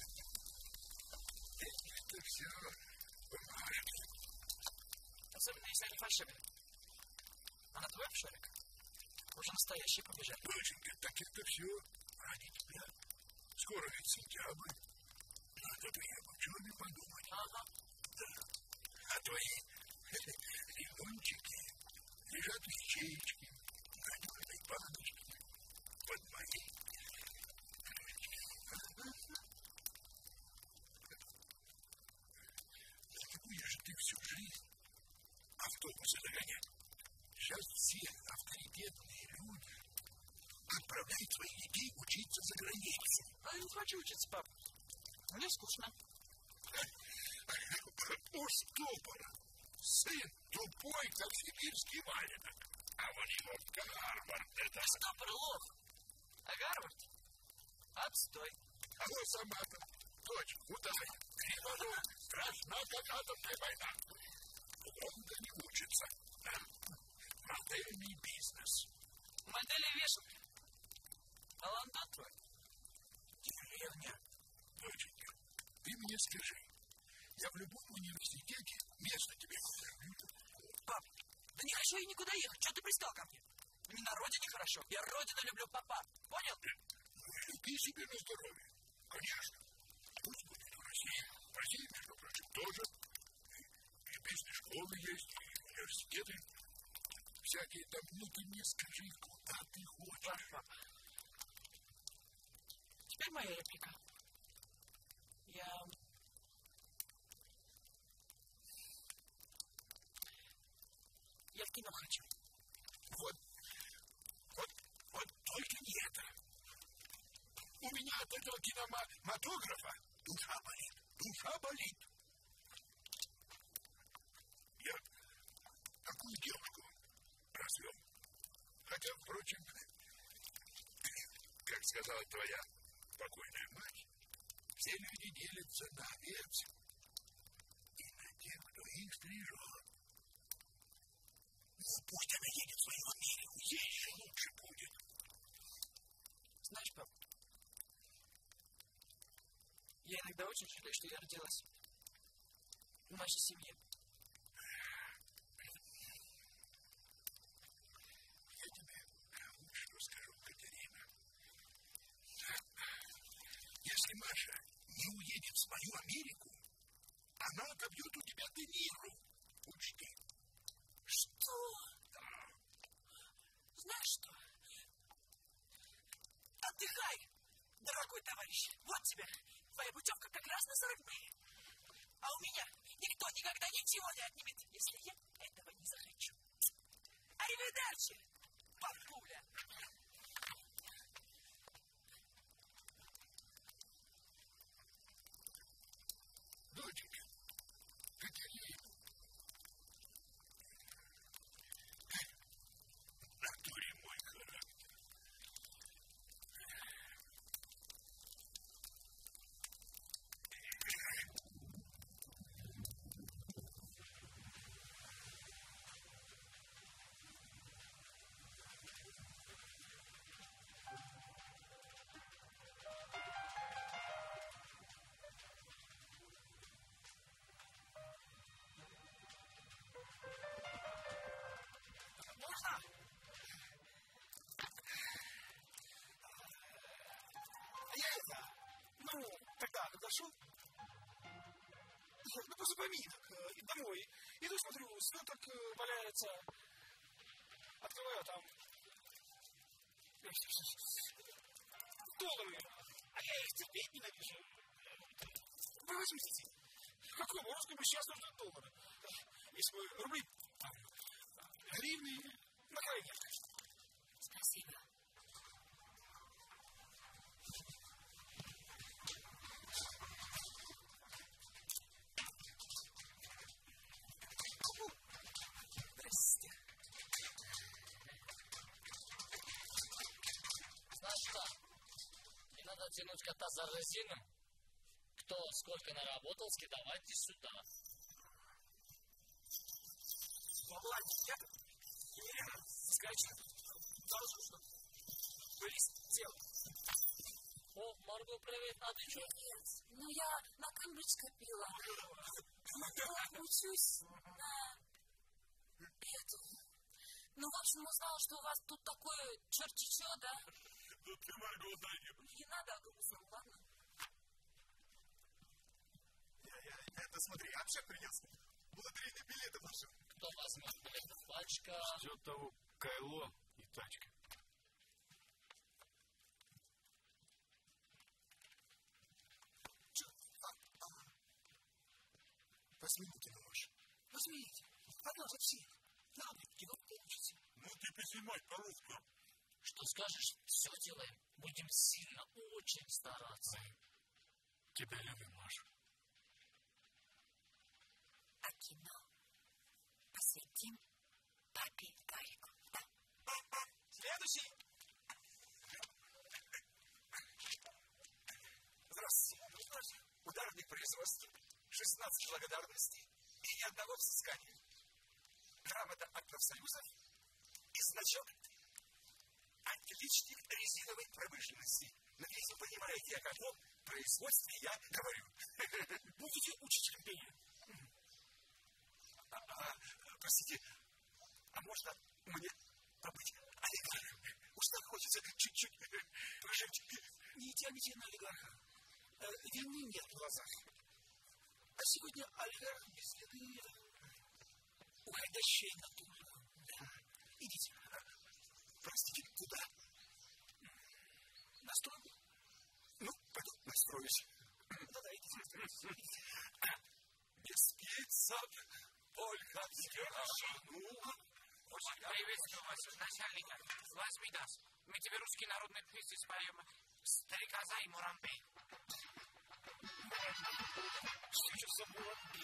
Это все бумажки. Особенно, если они фальшивые. А на твой шарик уже настоящие побежали. Доченька, так это все ради тебя. Скоро ведь сентябрь. Надо бы я ученый подумать. Ага. Да. А твои лимончики лежат в ячеечке, на дерной баночке, под моей. Будешь ты всю жизнь автобусы догонять. Сейчас все авторитетные люди отправляют своих детей учиться за границу. А я не хочу учиться, пап. Мне скучно. У стопора сын тупой, как сибирский валенок. А вон его в Гарвард. Это стопор лох. А Гарвард? Отстой. А вы сама-то, дочь, удай. Кривону, страшна, как атомная война. В Лондоне учится. Да. Модельный бизнес. Модели вешалки. Талант тот твой. Деревня. Доченька, ты мне скажи, я в любом университете место тебе подготовлю. Пап, да не хочу я никуда ехать. Что ты пристал ко мне? Мне на родине хорошо. Я родину люблю, папа. Понял? Ну и люби себе на здоровье. Конечно. Пусть будет в России. В России, между прочим, тоже. И, и песни школы есть, и университеты. Всякие там, ну ты мне скажи, куда ты хочешь. Папа. Теперь моя реплика. Я... Я в кино хочу. Вот, вот, вот только не это. У меня от этого кинематографа душа болит, душа болит. Я такую девушку развел. Хотя, впрочем, как сказала твоя покойная мать, все люди делятся на овец и на тех, кто их стрижет. Ну, пусть она едет в свою Америку, ей еще лучше будет. Знаешь, пап, я иногда очень жалею, что я родилась в нашей семье. Я тебе вот что скажу, Катерина. Если Маша не уедет в свою Америку, она отобьет у тебя Де Ниро. Учти. Что? Да. Знаешь что? Отдыхай, дорогой товарищ. Вот тебе твоя путевка как раз на сорок дней. А у меня никто никогда ничего не отнимет, если я этого не захочу. Аривидерчи, папуля. Доченька, Катерина, в натуре мой характер. Можно? Я это, ну, тогда, когда шел, ну, после поминок, э, и домой, иду, смотрю, сверток э, валяется, открываю там доллары, а я их терпеть ненавижу. Вы возьмите, какому русскому сейчас нужны доллары? Если вы рубли, гривны, на крайне. Спасибо. Здрасте. Знаешь что? Не надо тянуть кота за резину. Кто сколько наработал, скидывайте сюда. Бабла нет. Елена, скачи. Должен, что вылез дело. О, Марго, привет, а ты что? Нет, ну я на Кембридж копила. Я учусь на эту. Ну, в общем, узнала, что у вас тут такое черти чё, да? Да ты, Марго, дай. Не надо гусам, ладно? Я, я, это смотри, Апшак принес. Лотерейные билеты наши. Кто возьмет билеты? Пачка. Ждет того Кайло и тачка. Возьмите кино, Маша. Возьмите. Одно за всех. Надо, кино получится. Ну ты поснимай по-русски. Что скажешь, все делаем. Будем сильно, очень стараться. Тебя любим, Маша. А кино посвятим папе Гарику. Да. Следующий. Здравствуйте. Здравствуйте. Ударник производства. шестнадцать благодарностей и ни одного взыскания. Грамота от профсоюзов и значок отличник резиновой промышленности. Надеюсь, вы понимаете, о каком производстве я говорю. Будете учителем пения? А, а, простите, а можно мне побыть олигархом? Уж так хочется чуть-чуть прожить. Не тяните на олигарха. Вины нет в глазах. А сегодня олигарх без вины уходящая натура. Да. Идите. Простите, куда? На стройку? Ну, пойду настроюсь. Да-да, идите, настройтесь. Без спицев только свершину. Приветствую вас, начальника. Возьми нас. Мы тебе русские народные песни споем. Стрекоза и Мурамбей. Что же за Мурамбей?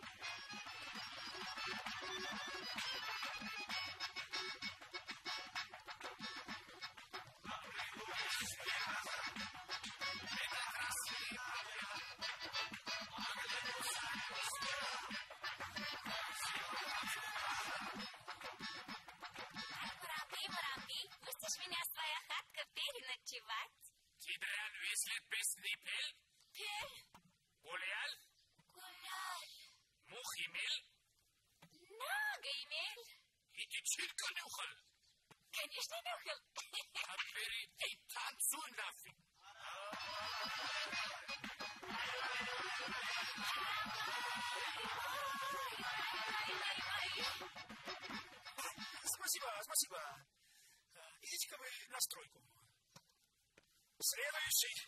Тебя вислит песни пель? Пель? Гуляль? Гуляль. Мух имель? Много имель. И дичинка нюхаль? Конечно, нюхал. А перейди, танцуй нафиг. Спасибо, спасибо. Идите-ка вы на стройку. Следующий.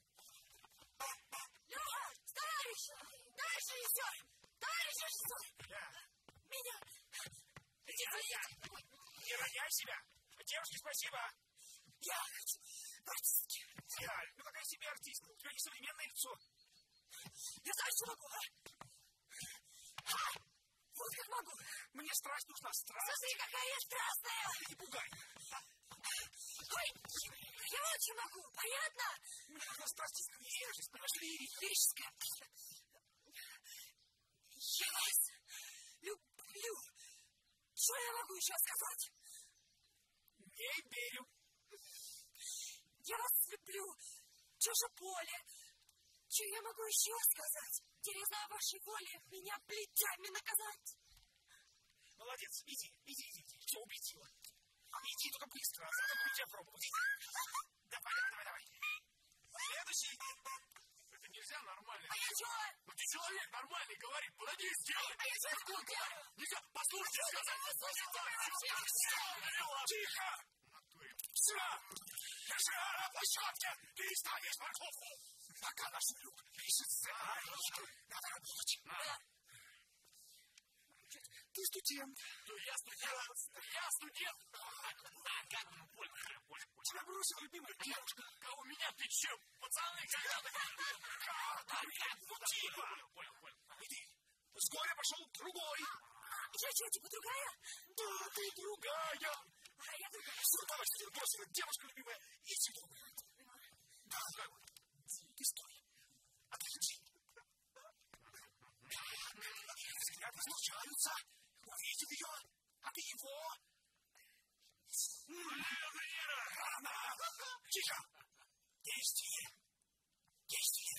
Лёха, товарищ, товарищ режиссер, товарищ режиссер. Да. Меня. Не роняй. Не роняй себя. Девушки, спасибо. Я артистки. Жаль, ну какая себе артист? У тебя не современное лицо. Я знаю, что могу. А, вот как могу. Мне страсть нужна, страсть. Смотри, какая я страстная. Не пугай. Ой, я очень могу, понятно? Мне нужна страсть историческая. Пошли, лирическая. Я вас люблю. Что я могу еще сказать? Не верю. Я вас люблю. Чуже поле. Что я могу еще сказать? Тереза о вашей воле меня плетями наказать. Молодец, иди, иди, иди, иди. Все, убедила. Иди только быстро, а затем буду тебя пробовать. Иди. Давай, давай, давай. Следующий. Это нельзя нормально. А я что? Ну ты человек нормальный, говорит, подойди и сделай. А я что делаю? Нельзя, послушай, сказать. Тихо. Все. Держи на площадке. Перестань есть морковку. Пока наш люк пишет сценарий. Надо работать. Да. Ты студент. Ну, я студент. Я студент. Ага, больно, больно. Тебя бросила любимая девушка. Кого меня ты чем? Пацаны, когда-то... Ну, типа. Иди. Вскоре пошел другой. Я что, типа другая? Да, ты другая. А я другая. Ну, давай, что бросила девушка любимая. Иди другая. Да, дорогой. Ты стой. Отойди. Взгляды случаются. Увидел ее, а ты его. Рано. Тихо. Действие. Действие.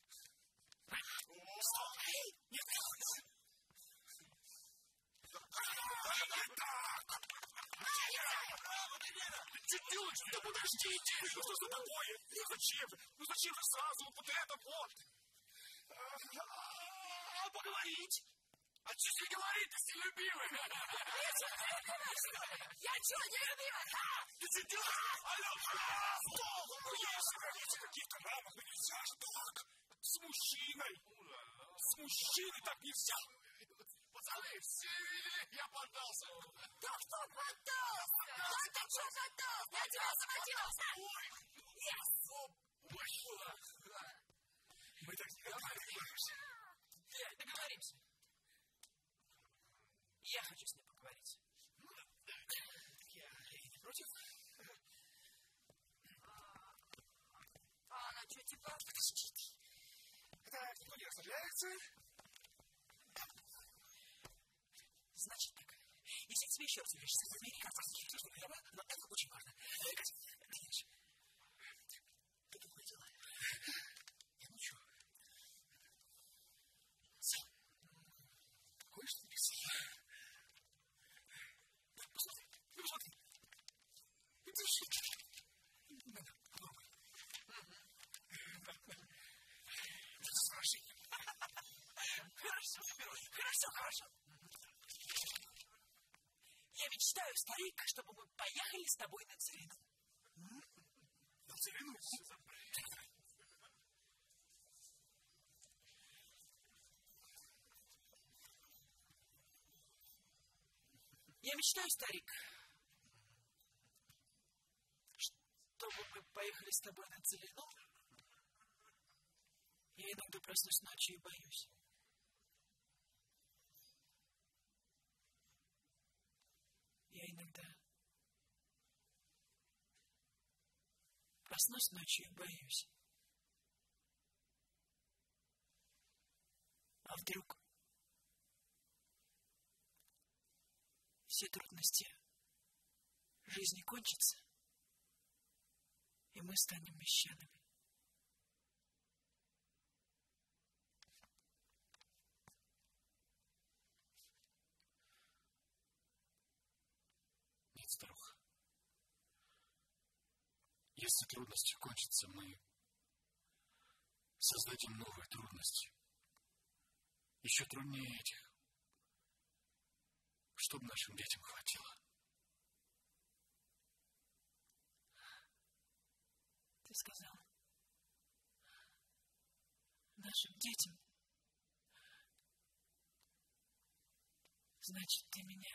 Стой. Не трогайся. Так. Ты что делаешь? Да подождите. Ну что за такое? Ну зачем? Ну зачем же сразу вот это вот? А поговорить? А что ты говоришь, ты любимый? Я что, не любимая? Ты что делаешь? Алло, стол! Ну если говорите в каких-то рамах, ну нельзя же так. С мужчиной. С мужчиной так нельзя. Пацаны, все вели, я поддался. Да кто поддался? А ты что поддался? Я тебя замочился. Ой, Yes. ой, мы так не договариваемся. Договоримся. Я хочу с ней поговорить. Я не против. А она что, типа? Подождите. Так, никто не расслабляется. Значит так, если тебе если еще раз увидишься с людьми, как простите, что я, но это очень важно. Катя, ты видишь, ты такое дела. Я ничего. Сам. Кое-что написал. Посмотри, посмотри. Это что? Надо, попробуй. Это с выражением. Хорошо, хорошо, хорошо. Я мечтаю, старик, чтобы мы поехали с тобой на Целину. На Целину? Я мечтаю, старик, чтобы мы поехали с тобой на Целину. Я иногда проснусь ночью и боюсь. Я иногда проснусь ночью и боюсь. А вдруг все трудности жизни кончатся, и мы станем мещанами. Старуха. Если трудности кончатся, мы создадим новые трудности. Еще труднее этих. Чтобы нашим детям хватило. Ты сказал, нашим детям. Значит, ты меня.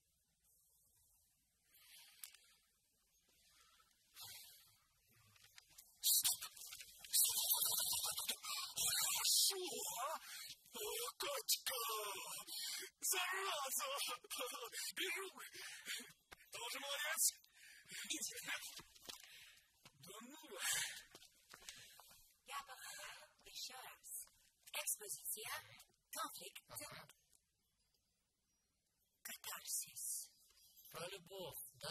Котика! Зараза! Беру! Тоже молодец! Да ну! Я повторяю еще раз. Экспозиция, конфликт, катарсис. Про любовь, да?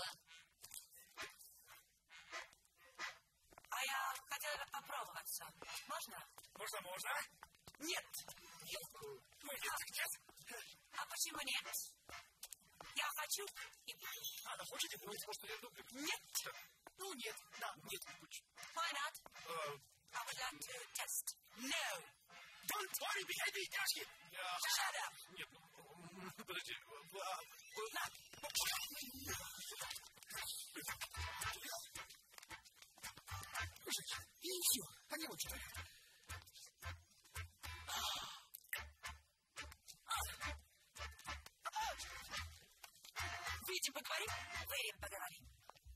А я хотела бы попробоваться. Можно? Можно, можно? Нет! Нет, нет. А почему нет? Я хочу и буду. Она хочет и будет, потому что я люблю. Нет! Ну, нет, да, нет. Why not? Uh, I would like to test. No! Don't worry, behavior, Дашки. Shut up! Нет, ну, подожди. И все, они вот что. Выйдем поговорим? Выйдем поговорим.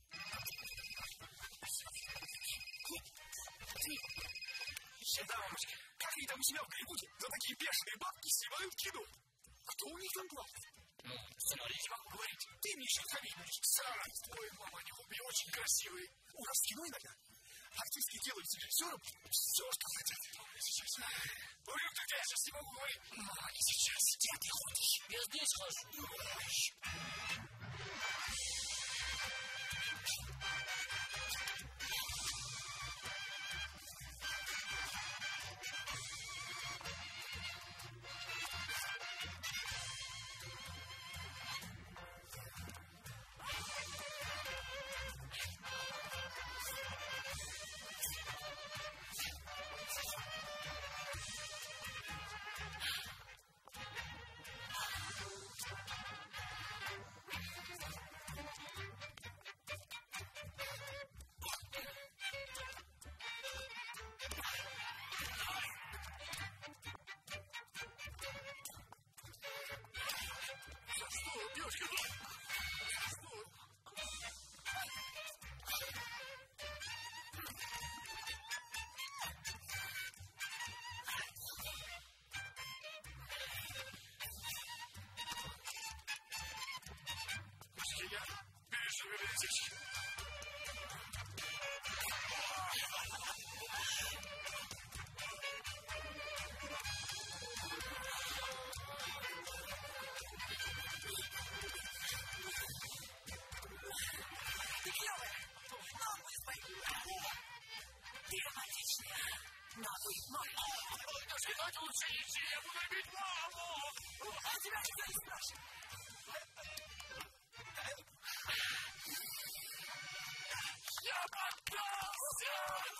Сюда, мамочка. Как они там у себя в Голливуде за такие бешеные бабки снимают кино? Кто у них там главный? Ну, смотри, Не могу говорить. Ты мне еще хамить будешь. Сарай. Ой, мама, не обе очень красивые. У нас в кино иногда артистки делают с режиссером все, что хотят. Сейчас. Ой, кто я сейчас не могу говорить. Мама, не сейчас. Где ты ходишь? я здесь хожу. Извините, я буду бить маму! А тебя никто не спрашивает. Я поддался!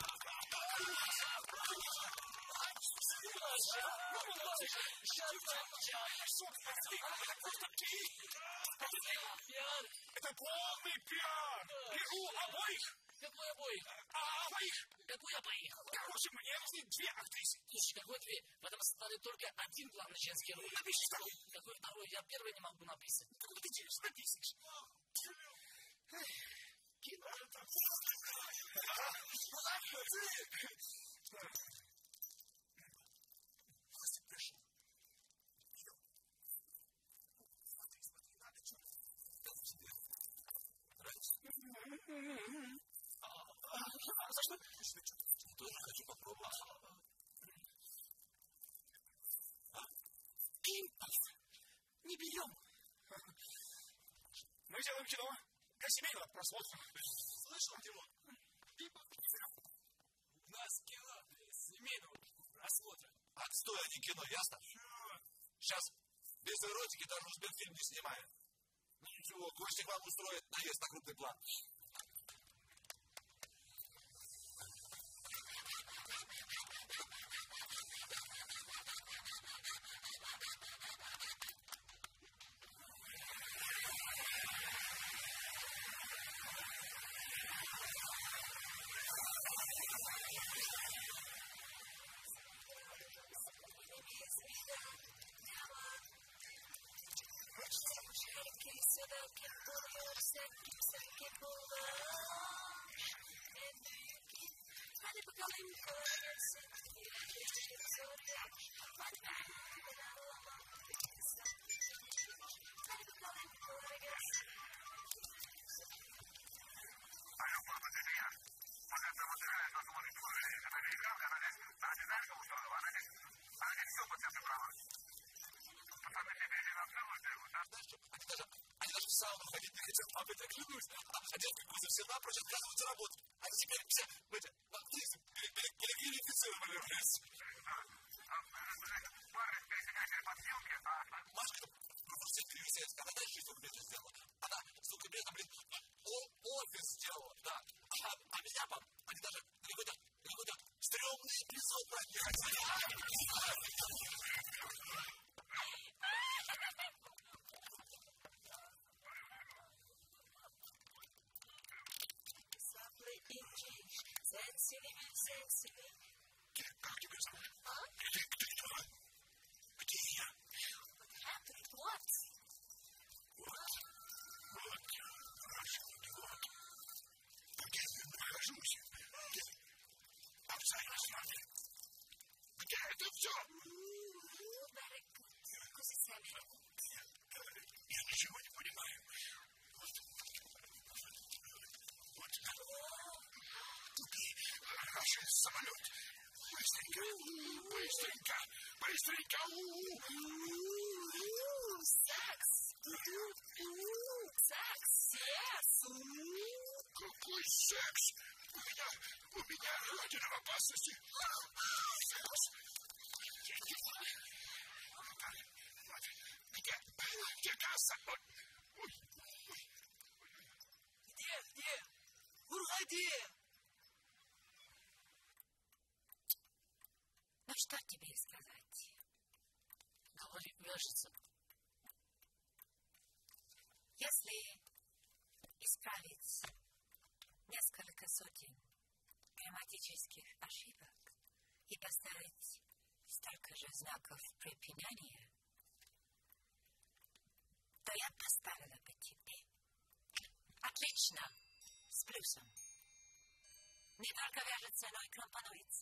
Это полный пиар! Беру обоих! Какой обоих? А обоих! Какой обоих? Короче, мне нужны две актрисы. Слушай, какой две? В этом сценарии только один главный женский роль. Напиши второй. Какой второй? Я первый не могу написать. Ну, ты через напишешь. Кино это Костя пришел. Идем. Смотри, смотри, надо что? Как тебе? Нравится? А за что? Я тоже хочу попробовать. А? Импульс. Не берем. Мы делаем кино для семейного просмотра. Слышал, Димон? У нас кино для семейного просмотра. Отстой, а не кино, ясно? Сейчас без эротики даже Узбекфильм не снимаем. Ничего, Костик вам устроит наезд на крупный план. Они даже в сауну ходить не хотят, папа, это клянусь. А детки Кузя все напрочь отказываются работать. Они теперь все в эти актрисы переквалифицировали в лес. Машка просто всех перевесяет, она дальше жизнь убежит сделала. Она, сука, блин, блин, офис сделала, да. А, а меня, пап, они даже какой-то, какой-то стрёмный эпизод брать не хотели. Как тебя зовут? А? Где, кто это? Где я? Вот. Вот. Вот. Хорошо, вот. Где я нахожусь? Где? Обзай смотри. Где это все? Я ничего не понимаю. Вот. Вот. Тут наш самолет. Быстренько, быстренько, быстренько. Секс. Секс. Секс. Какой секс? У меня, у меня родина в опасности. Секс. Я не знаю. Вот. Где, где касса? Ой, ой, ой. Где, где? Уходи! Ну что тебе сказать? Говорит, вяжется. Если исправить несколько сотен грамматических ошибок и поставить столько же знаков препинания, то я поставила бы тебе. Отлично! С плюсом. Не только вяжется, но и компонуется.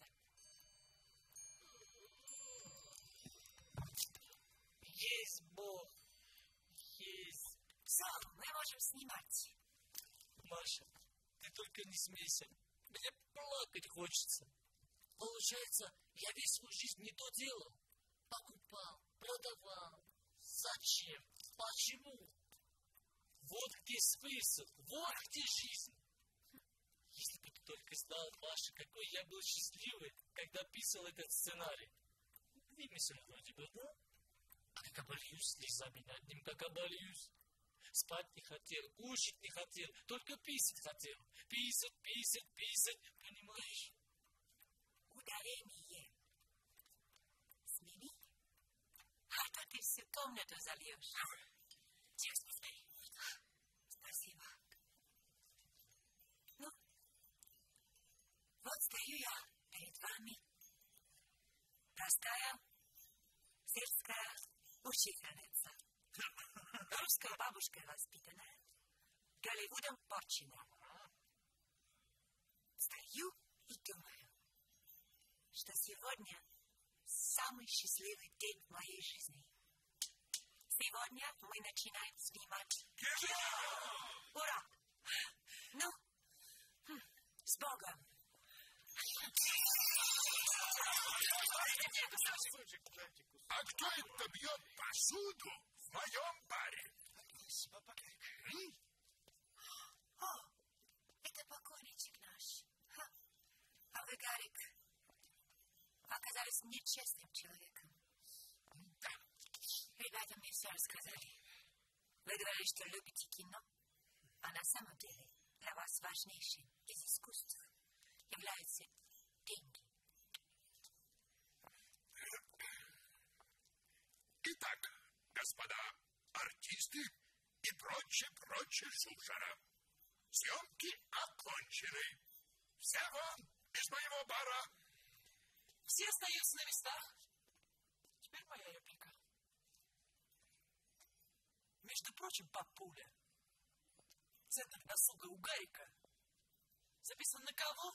Есть Бог. Есть. Все, мы можем снимать. Маша, ты только не смейся. Мне плакать хочется. Получается, я весь свою жизнь не то делал. Покупал, продавал. Зачем? Почему? Вот где смысл, вот где жизнь. Если бы ты только знал, Маша, какой я был счастливый, когда писал этот сценарий. вымысел вроде бы, да? А как обольюсь слезами над ним, как обольюсь. Спать не хотел, кушать не хотел, только писать хотел. Писать, писать, писать, понимаешь? Ударение. Смени. А то ты всю комнату зальешь. Текст повтори. Спасибо. Ну, вот стою я перед вами. Простая сельская учительница. Русская бабушка воспитанная. Голливудом порченная. Стою и думаю, что сегодня самый счастливый день в моей жизни. Сегодня мы начинаем снимать. Ура! Ну, хм, с Богом! А кто это бьет посуду в моем баре? О, это покойничек наш. Ха. А вы, Гарик, оказались нечестным человеком. Да. Ребята мне все рассказали. Вы говорили, что любите кино, а на самом деле для вас важнейшим из искусств являются деньги. Итак, господа артисты и прочее-прочее шушера, съемки окончены. Все вон из моего бара. Все остаются на местах. Теперь моя реплика. Между прочим, папуля, центр досуга у Гарика записан на кого?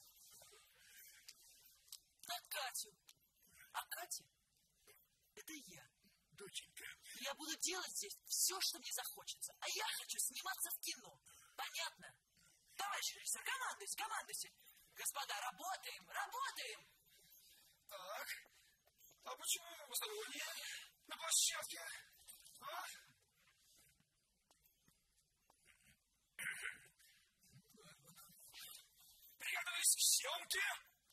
На Катю. А Катя — это я. Доченька. Я буду делать здесь все, что мне захочется. А я хочу сниматься в кино. Понятно? Товарищ режиссер, командуйте, командуйте. Господа, работаем, работаем. Так, а почему в салоне на площадке? А? Приготовились к съемке.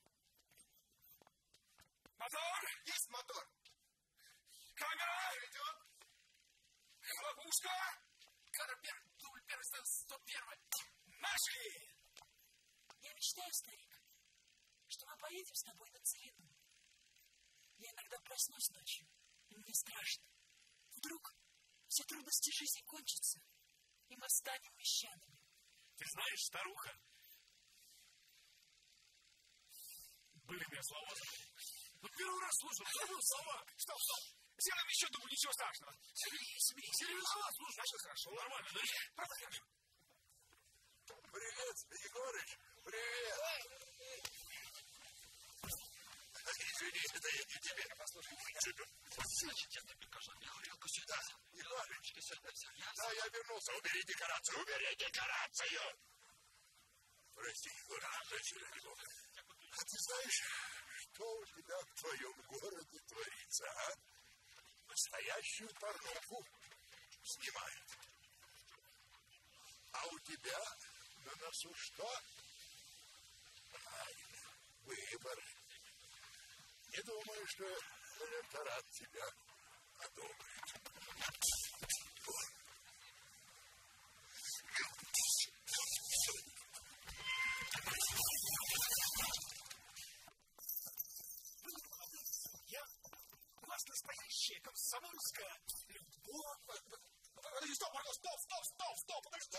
Мотор. Есть мотор. Камера. Идет. Хлопушка. Кадр первый, дубль первый, сто первый. Нашли. Я мечтаю, старик, что мы поедем с тобой на Целину. Я иногда проснусь ночью, и мне страшно. Вдруг все трудности жизни кончатся, и мы станем мещанами. Ты знаешь, старуха, были мне слова. Ну, первый раз слушал, забыл слова. Стоп, стоп. Сделаем еще, думаю, ничего страшного. Соберись, соберись, серьезно. Слушай, а что хорошо, нормально, да? Правда, я... Привет, Егорыч. Привет. Извини, это я не тебе. Послушай, значит, я тебе покажу. Егорилку сюда. Егорочка сюда. Да, я вернулся. Убери декорацию. Убери декорацию. Прости, Егор, зачем его? А ты знаешь, что у тебя в твоем городе творится, а? Настоящую порнуху снимают. А у тебя на носу что? Правильно, выборы. Не думаю, что электорат тебя одобрит. Я у вас настоящая комсомольская любовь. Подожди, стоп, Марго, стоп, стоп, стоп, стоп, подожди.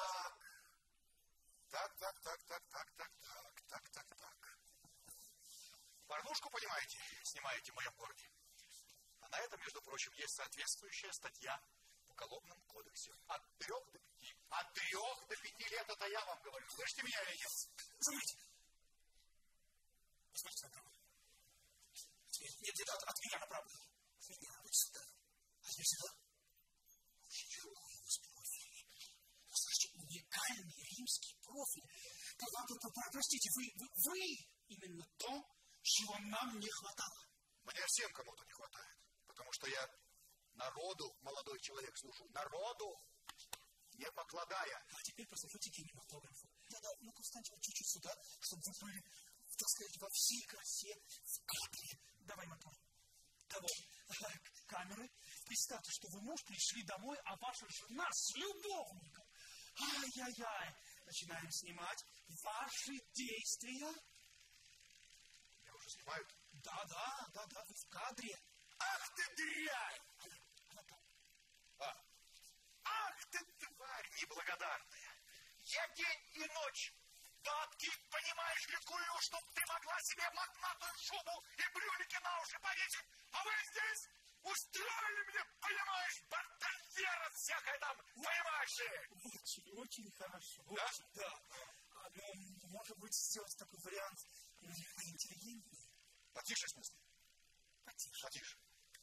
Так, так, так, так, так, так, так, так, так, так. Порнушку, понимаете, снимаете в моем городе. А на этом, между прочим, есть соответствующая статья в Уголовном кодексе. От трех до пяти. От трех до пяти лет, это я вам говорю. Слышите меня или нет? Замрите. Посмотрите направо. Нет, нет, нет, от, от меня направо. От меня, вот сюда. А теперь сюда. Ничего, профиль. Значит, уникальный римский профиль. Простите, вы, вы, вы именно то, чего нам не хватало. Мне всем кому-то не хватает. Потому что я народу, молодой человек, служу. Народу, не покладая. А теперь послушайте кинематографу. Да-да, ну-ка встаньте вот чуть-чуть сюда, чтобы вы были, так сказать, во всей красе в кадре. Давай мотор. того, камеры представьте, что вы муж, пришли домой, а ваша жена с любовником. Ай-яй-яй. Начинаем снимать ваши действия. Я уже снимаю? Да-да, да-да, вы в кадре. Ах ты дрянь! А. Ах ты, тварь неблагодарная! Я день и ночь бабки, понимаешь ли, кую, чтоб ты могла себе мохнатую шубу и брюлики на уши повесить, а вы здесь устроили мне, понимаешь, бартельера всякое там, понимаешь ли? Очень, очень хорошо. Да? Очень, да. А, ну, может быть, сделать такой вариант интеллигентный. Потише, в смысле? Потише. Потише.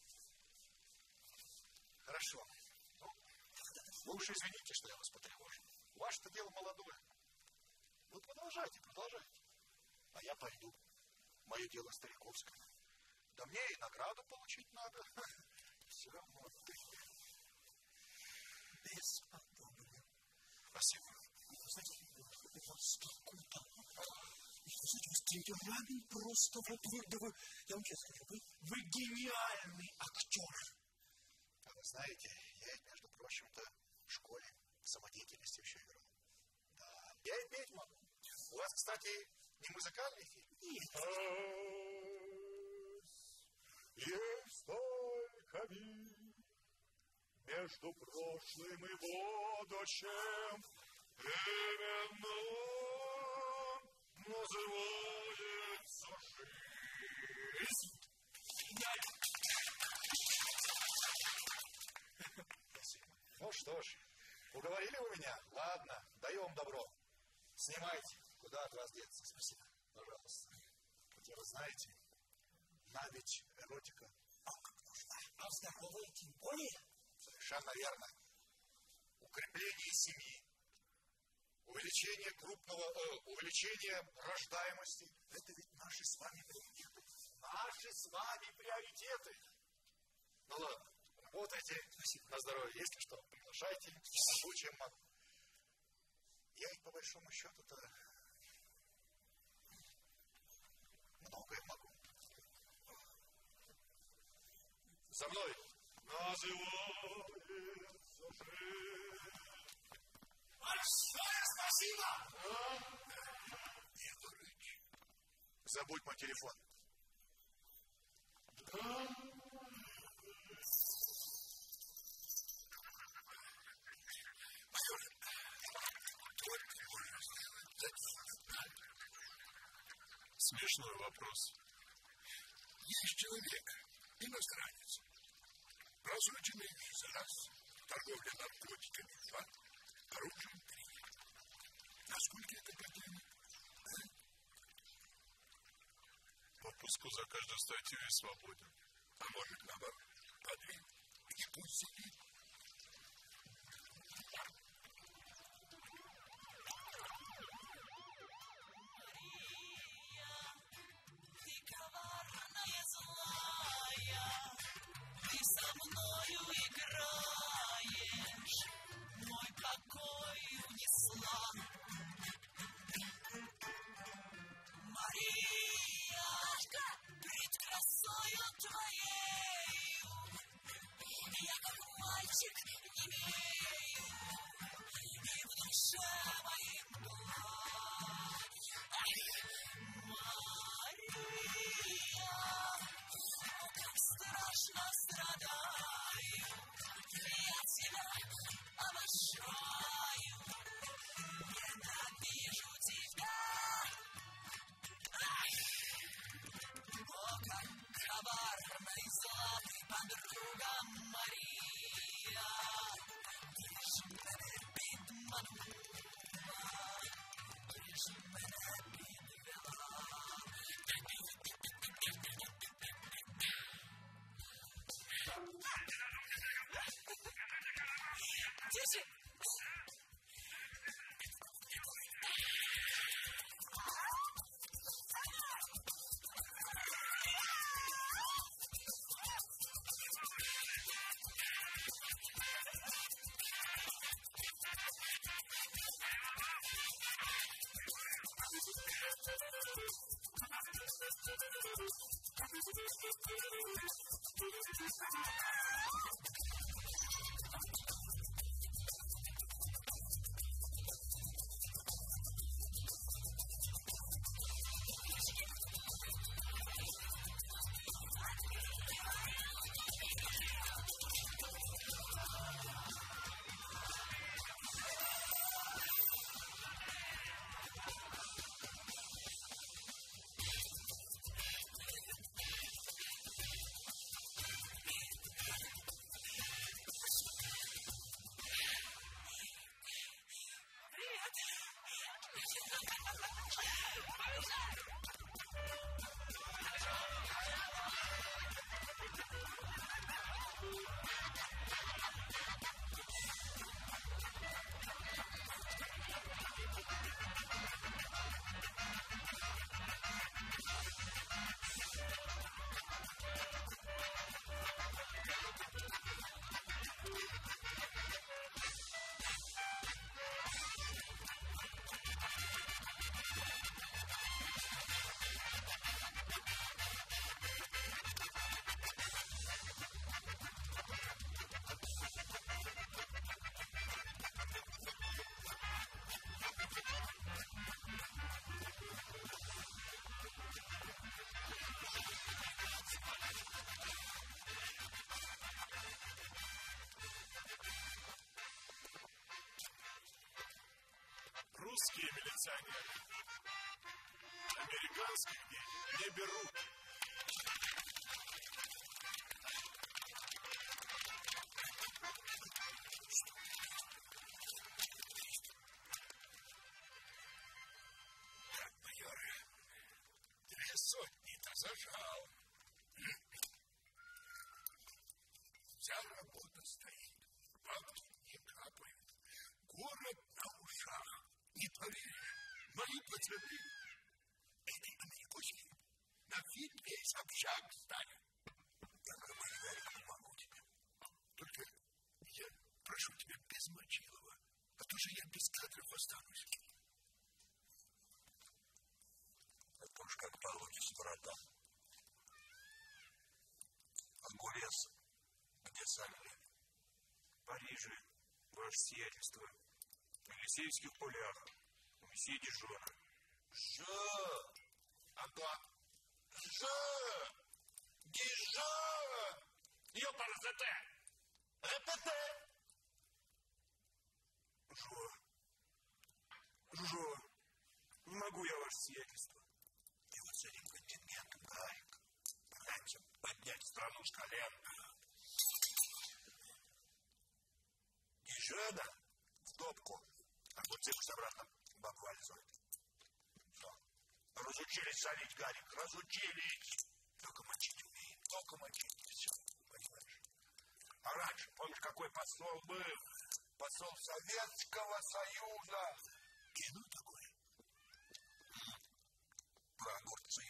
Хорошо. Ну, вы уж извините, что я вас потревожил. Ваше-то дело молодое. Вы продолжайте, продолжайте. А я пойду. Мое дело стариковское. Да мне и награду получить надо. Все равно ты. Бесподобно. Спасибо. Знаете, это сколько. Знаете, у вас темперамент просто, вот вы, да вы, я вам честно скажу, вы, вы гениальный актер. А вы знаете, я ведь, между прочим-то, в школе самодеятельности еще играл. Да, я и петь могу. У вас, кстати, не музыкальный фильм? Нет. Есть только миг между прошлым и будущим. Именно он называется жизнь. Спасибо. Ну что ж, уговорили вы меня? Ладно, даю вам добро. Снимайте. Куда от вас деться? Спасибо. Пожалуйста. Хотя вы знаете, нам ведь эротика. А как нужна? А здоровая тем более? Совершенно верно. Укрепление семьи, увеличение крупного, э, увеличение рождаемости. Это ведь наши с вами приоритеты. Наши с вами приоритеты. Ну ладно, работайте. Спасибо. На здоровье. Если что, приглашайте. Могу, чем могу. Я ведь по большому счету-то многое могу. За мной. Называется жизнь. Большое спасибо! А? Егорыч, забудь мой телефон. Да? Смешной вопрос. Есть человек, иностранец, просроченный за раз, торговля наркотиками два, оружием три. Насколько это противно? А? В отпуску за каждую статью и свободен. А может, наоборот, по две. И пусть сидит. Тише! Thank you. Русские милиционеры. Американских не берут. Так, майор, две сотни-то зажал. Вся работа стоит, бабки не капают, город на ушах. Не поверишь, мои пацаны, эти америкосы на вид весь общак станет. Так, майор, я помогу тебе. Только я прошу тебя без Мочилова, а то же я без кадров останусь. Это уж как получится, братан. Огурец, где сами? В Париже, ваше сиятельство. На Елисеевских полях, у месье Дижона. Жо! Ага. Жо! Дижон! Ёпарасоте! РПТ! Жо. Жо. Не могу я, ваше сиятельство. И вот с этим контингентом, Гарик, пытаемся поднять страну с колен. Дижона в топку. Огурцы пусть обратно бабу вализует. Что? Разучились солить, Гарик, разучились. Только мочить умеем, только мочить. Все, понимаешь? А раньше, помнишь, какой посол был? Посол Советского Союза. Кино такое. Про огурцы.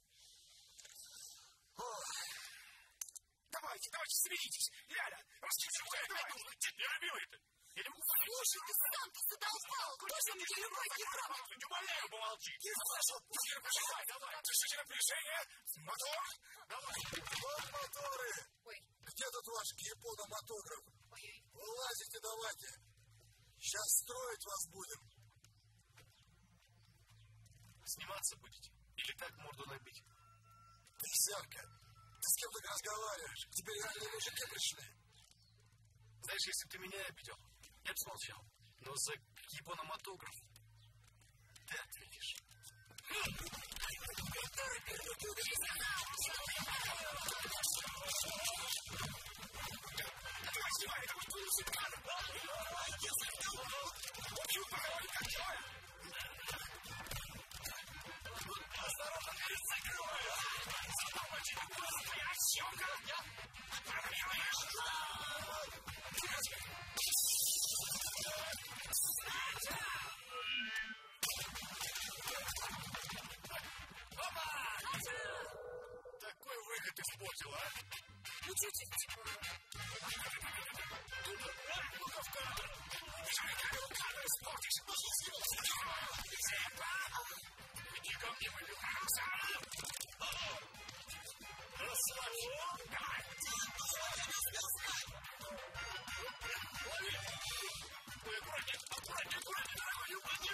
Ох. Давайте, давайте, смиритесь. Ляля, раскричивай, давай. Я любил-то. Или слушай, ты сам ты задолбал. Куда же мне любой герой? Не умоляю, помолчи. Не слышу. Давай, давай. Пишите напряжение. Мотор. Давай. Вот моторы. Ой. Где тут ваш гипономатограф? Ой-ой. Вылазите давайте. Сейчас строить вас будем. Сниматься будете? Или так морду набить? Присядка. Ты с кем так разговариваешь? К тебе реальные мужики пришли. Знаешь, если бы ты меня обидел, я бы смолчал. Но за гипономатограф ты ответишь. Такой выход испортил, а? Ну, чуть-чуть. Ну-ка в кадр. Ты кадр испортишь. Иди ко мне, мой любимый. с вами. Давай. Ой, аккуратнее, аккуратнее, аккуратнее, дорогой, упади.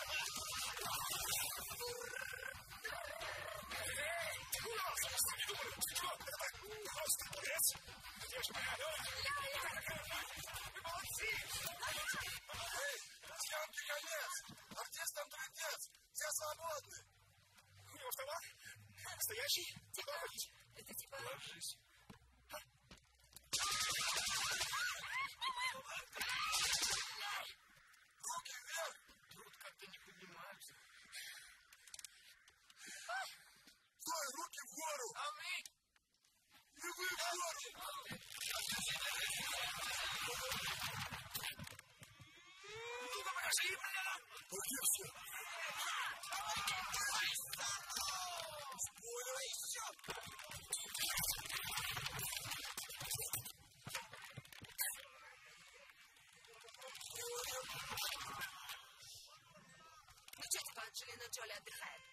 Пожалуйста, не думаю, ты что? Просто бурец. Где же моя, давай. Вы молодцы. Съемки конец. Артистам трындец. Все свободны. У него автомат? Настоящий? Это типа... Ложись. Руки вверх! Тут как-то не поднимаются. Стой, руки вгору! А мы? И вы вгору! Ну-ка, покажи, блин! Где все? Спойлер еще! Ну что, типа Анджелина Джоли отдыхает?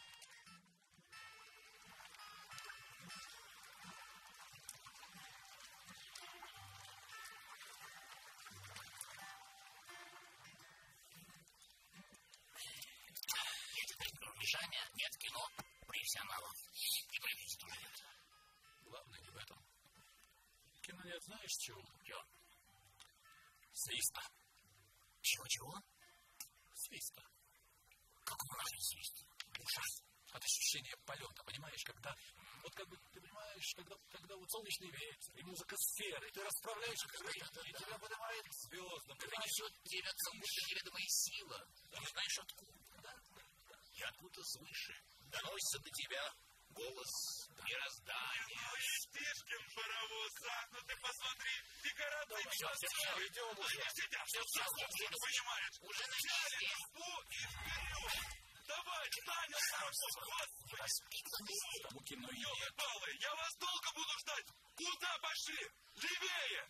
Мешания нет кино профессионалов и правительства нет. Главное не в этом. Кино нет, знаешь чего? Чего? Свиста. Чего-чего? Свиста. Какого нахрен свист? Ужас. От ощущения полета, понимаешь, когда... Вот как бы, ты понимаешь, когда, когда вот солнечный ветер, и музыка сферы, ты расправляешь крылья, и тебя поднимает к звездам. Это несет тебя целая неведомая сила. Ты не знаешь откуда. И откуда свыше доносится до тебя голос мироздания. Ну и Тишкин паровоз, а? Ну ты посмотри, декорации не поставили. Идем уже. Они сидят, Все, все, все, все, все, понимаешь? уже на Взяли месте. трубу и вперед. Давай, Таня, господи. Тому кино и нет. Ёлы-палы, я вас долго буду ждать. Куда пошли? Левее.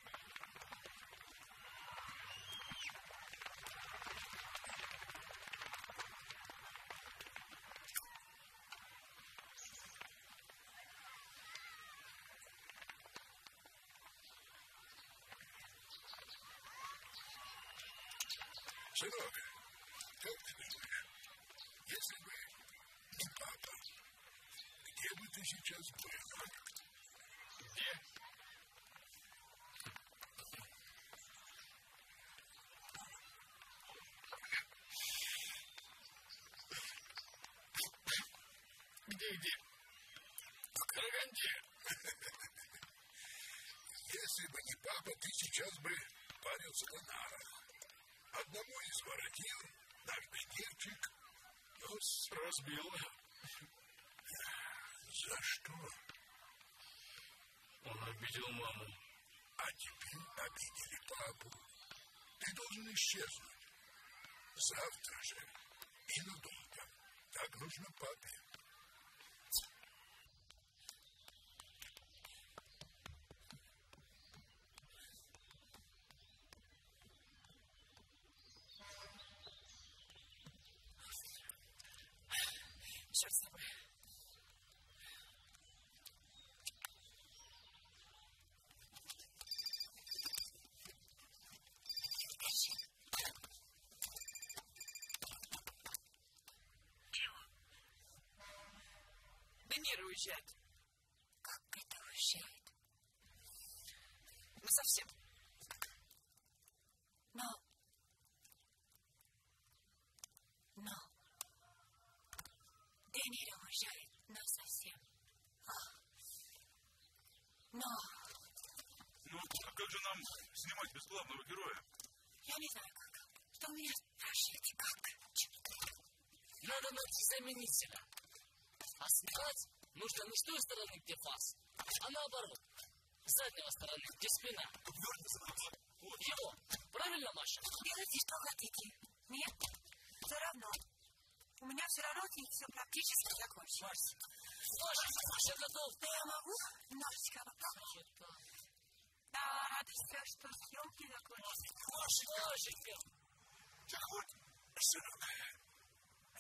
Сынок, как ты думаешь, если бы не папа, где бы ты сейчас был? Где? Где-где? В Караганде. Если бы не папа, ты сейчас бы парился на нарах. Одному из воротил наш бедерчик нос разбил. За что? Он обидел маму. А теперь обидели папу. Ты должен исчезнуть. Завтра же и надолго. Так нужно папе. Черт с тобой. Данира уезжает. Как это уезжает? Ну, совсем. Но... Но... Данира уезжает, но совсем. А. Но... Ну, а как же нам снимать без главного героя? Я не знаю, как. Что вы меня спрашиваете, как? Надо найти заменителя. А снимать нужно не с той стороны, где фас, а наоборот. С заднего стороны, где спина. Его. Правильно, Маша? Делайте, что хотите. Нет, все равно. У меня все равно все практически закончилось. Маша, Маша, готов. Да я могу немножечко попробовать. Да, рада все, что съемки закончились. Машенька, Машенька. Так вот, сынок,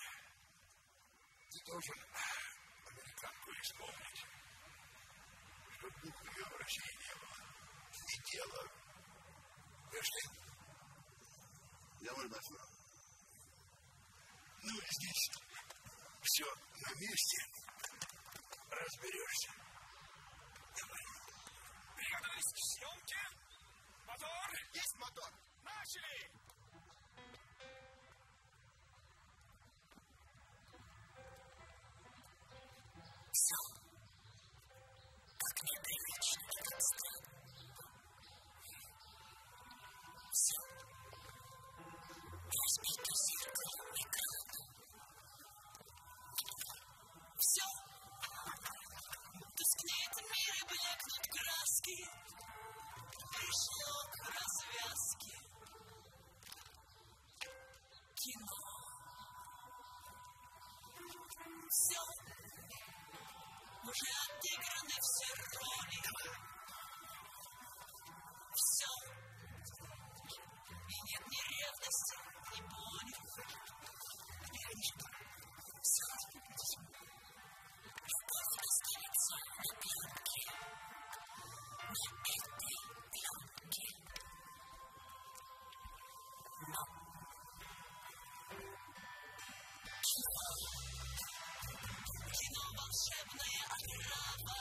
ты должен американку исполнить. как будто ее в России не было. И дело. Пошли. Довольно хорошо. Ну, здесь все на месте. Разберешься. Давай. Приготовились к съемке. Мотор. Есть мотор. Начали. Все, как непривычно и как странно. Все, разбито зеркалом экрана. Все, тускнеет мир и блекнут краски. Пришло к развязке. Кино. Все. Уже отыграны все роли. Все. И нет ни ревности, ни боли. Все. Любовь остается на пленке. На этой пленке. Но кино. Кино волшебное отрава.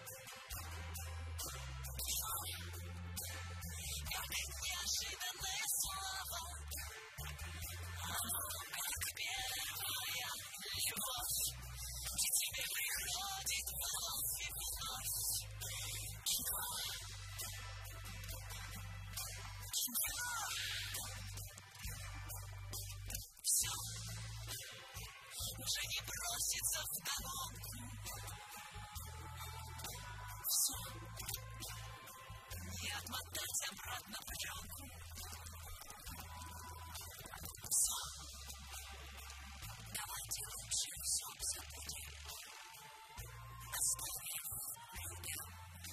Кино, как неожиданная слава. Оно, как первая любовь, и тебе приходит вновь и вновь. Кино, кино. Все уже не бросится вдогонку. Все. Не отмотать обратно пленку. Все. Давайте лучше все забудем. Оставим любим.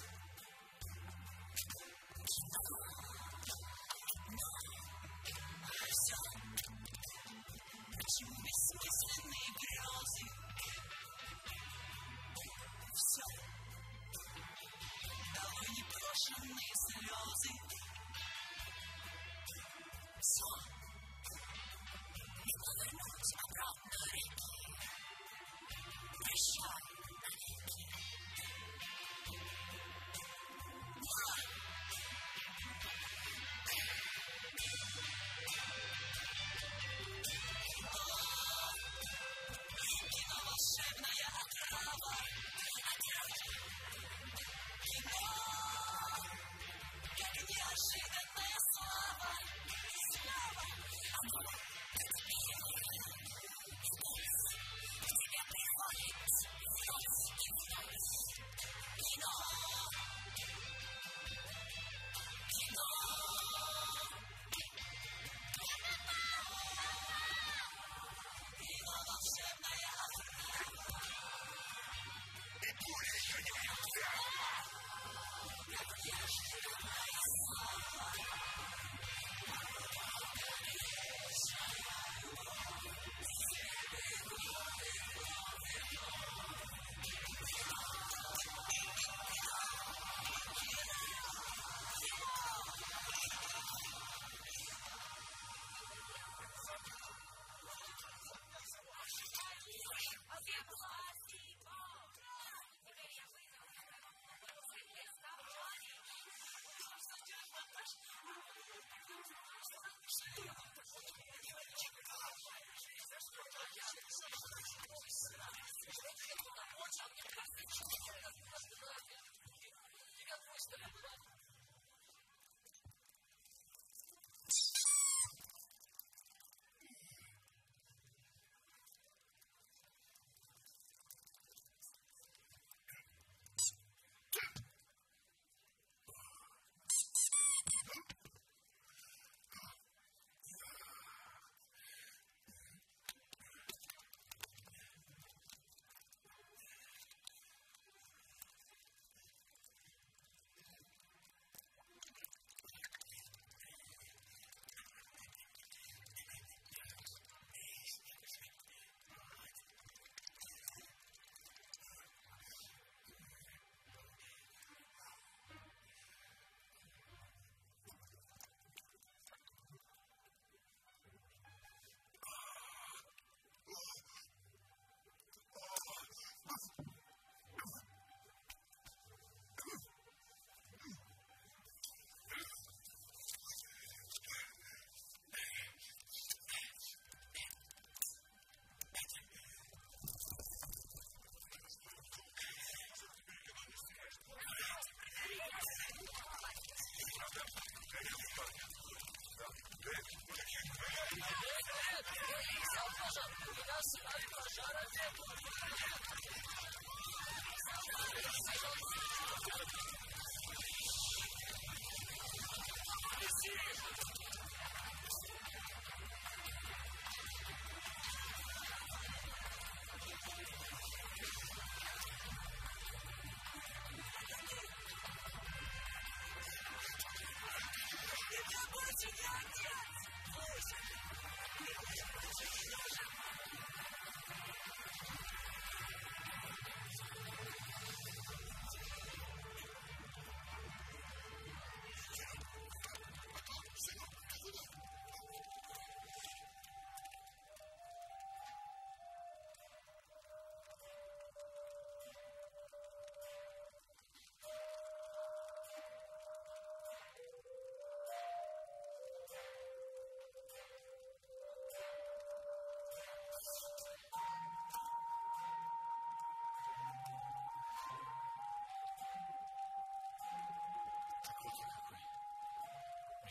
Кино. Но. Все. Почему бессмысленные грезы? Все. Давай непрошенные слезы. Все. Не повернуть обратно реки. Прощай, навеки.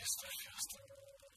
мистер Хьюстон.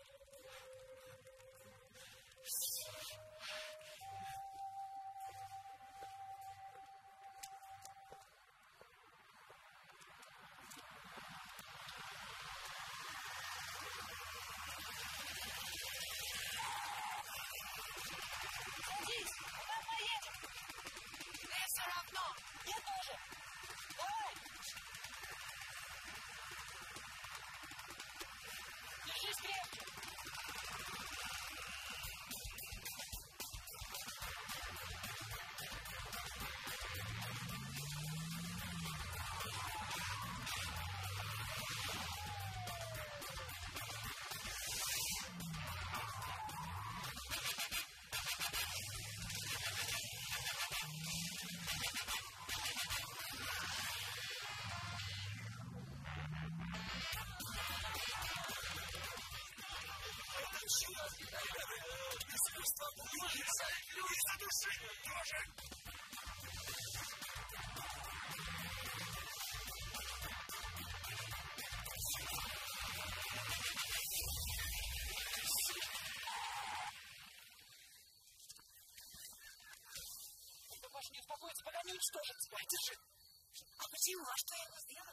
Папаша не успокоится, пока не уничтожит тебя. Держи. А почему? А что я ему сделал?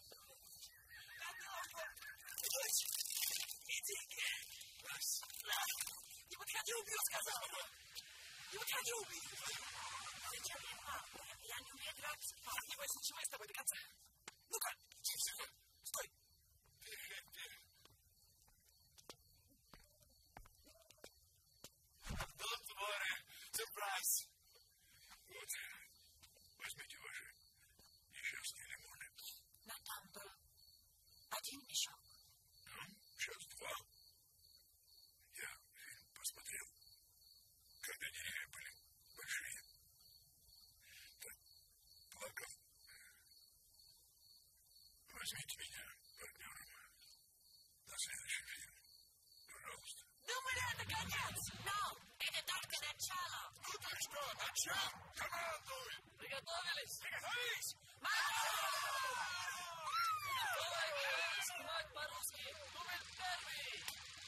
Дочь, иди. Раз. Не подходи, убью, сказал. Не подходи, убью. Зачем мне папа? Я не умею драться. Пап, не бойся, ничего, я с тобой до конца. Ну-ка, тихо, стой. Don't worry, surprise. Вот, возьмите ваши несчастные лимоны. Но там был один мешок. Ну, сейчас два. Я фильм посмотрел, когда деревья были большие. Так, плакал. Возьмите меня партнером на следующий фильм. Пожалуйста. Думали, это конец? Но это только начало. Ну так что, начал? Командуй! Приготовились? Приготовились! Давайте снимать по-русски. Дубль первый.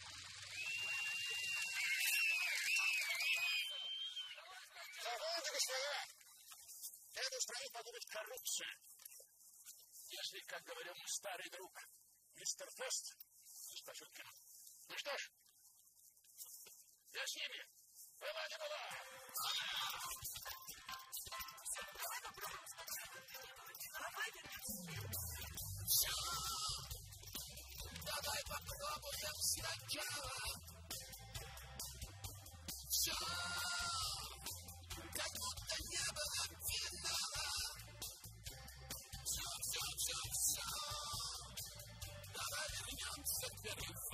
Позвольте, господа, эта стране подумать коррупция. Если, как говорил мой старый друг, мистер Фест, спасет кино. Ну что ж, я с ними. Была не была. Давай попробуем сначала. Все, как будто не было финала. Все, все, все, все. Давай вернемся к первым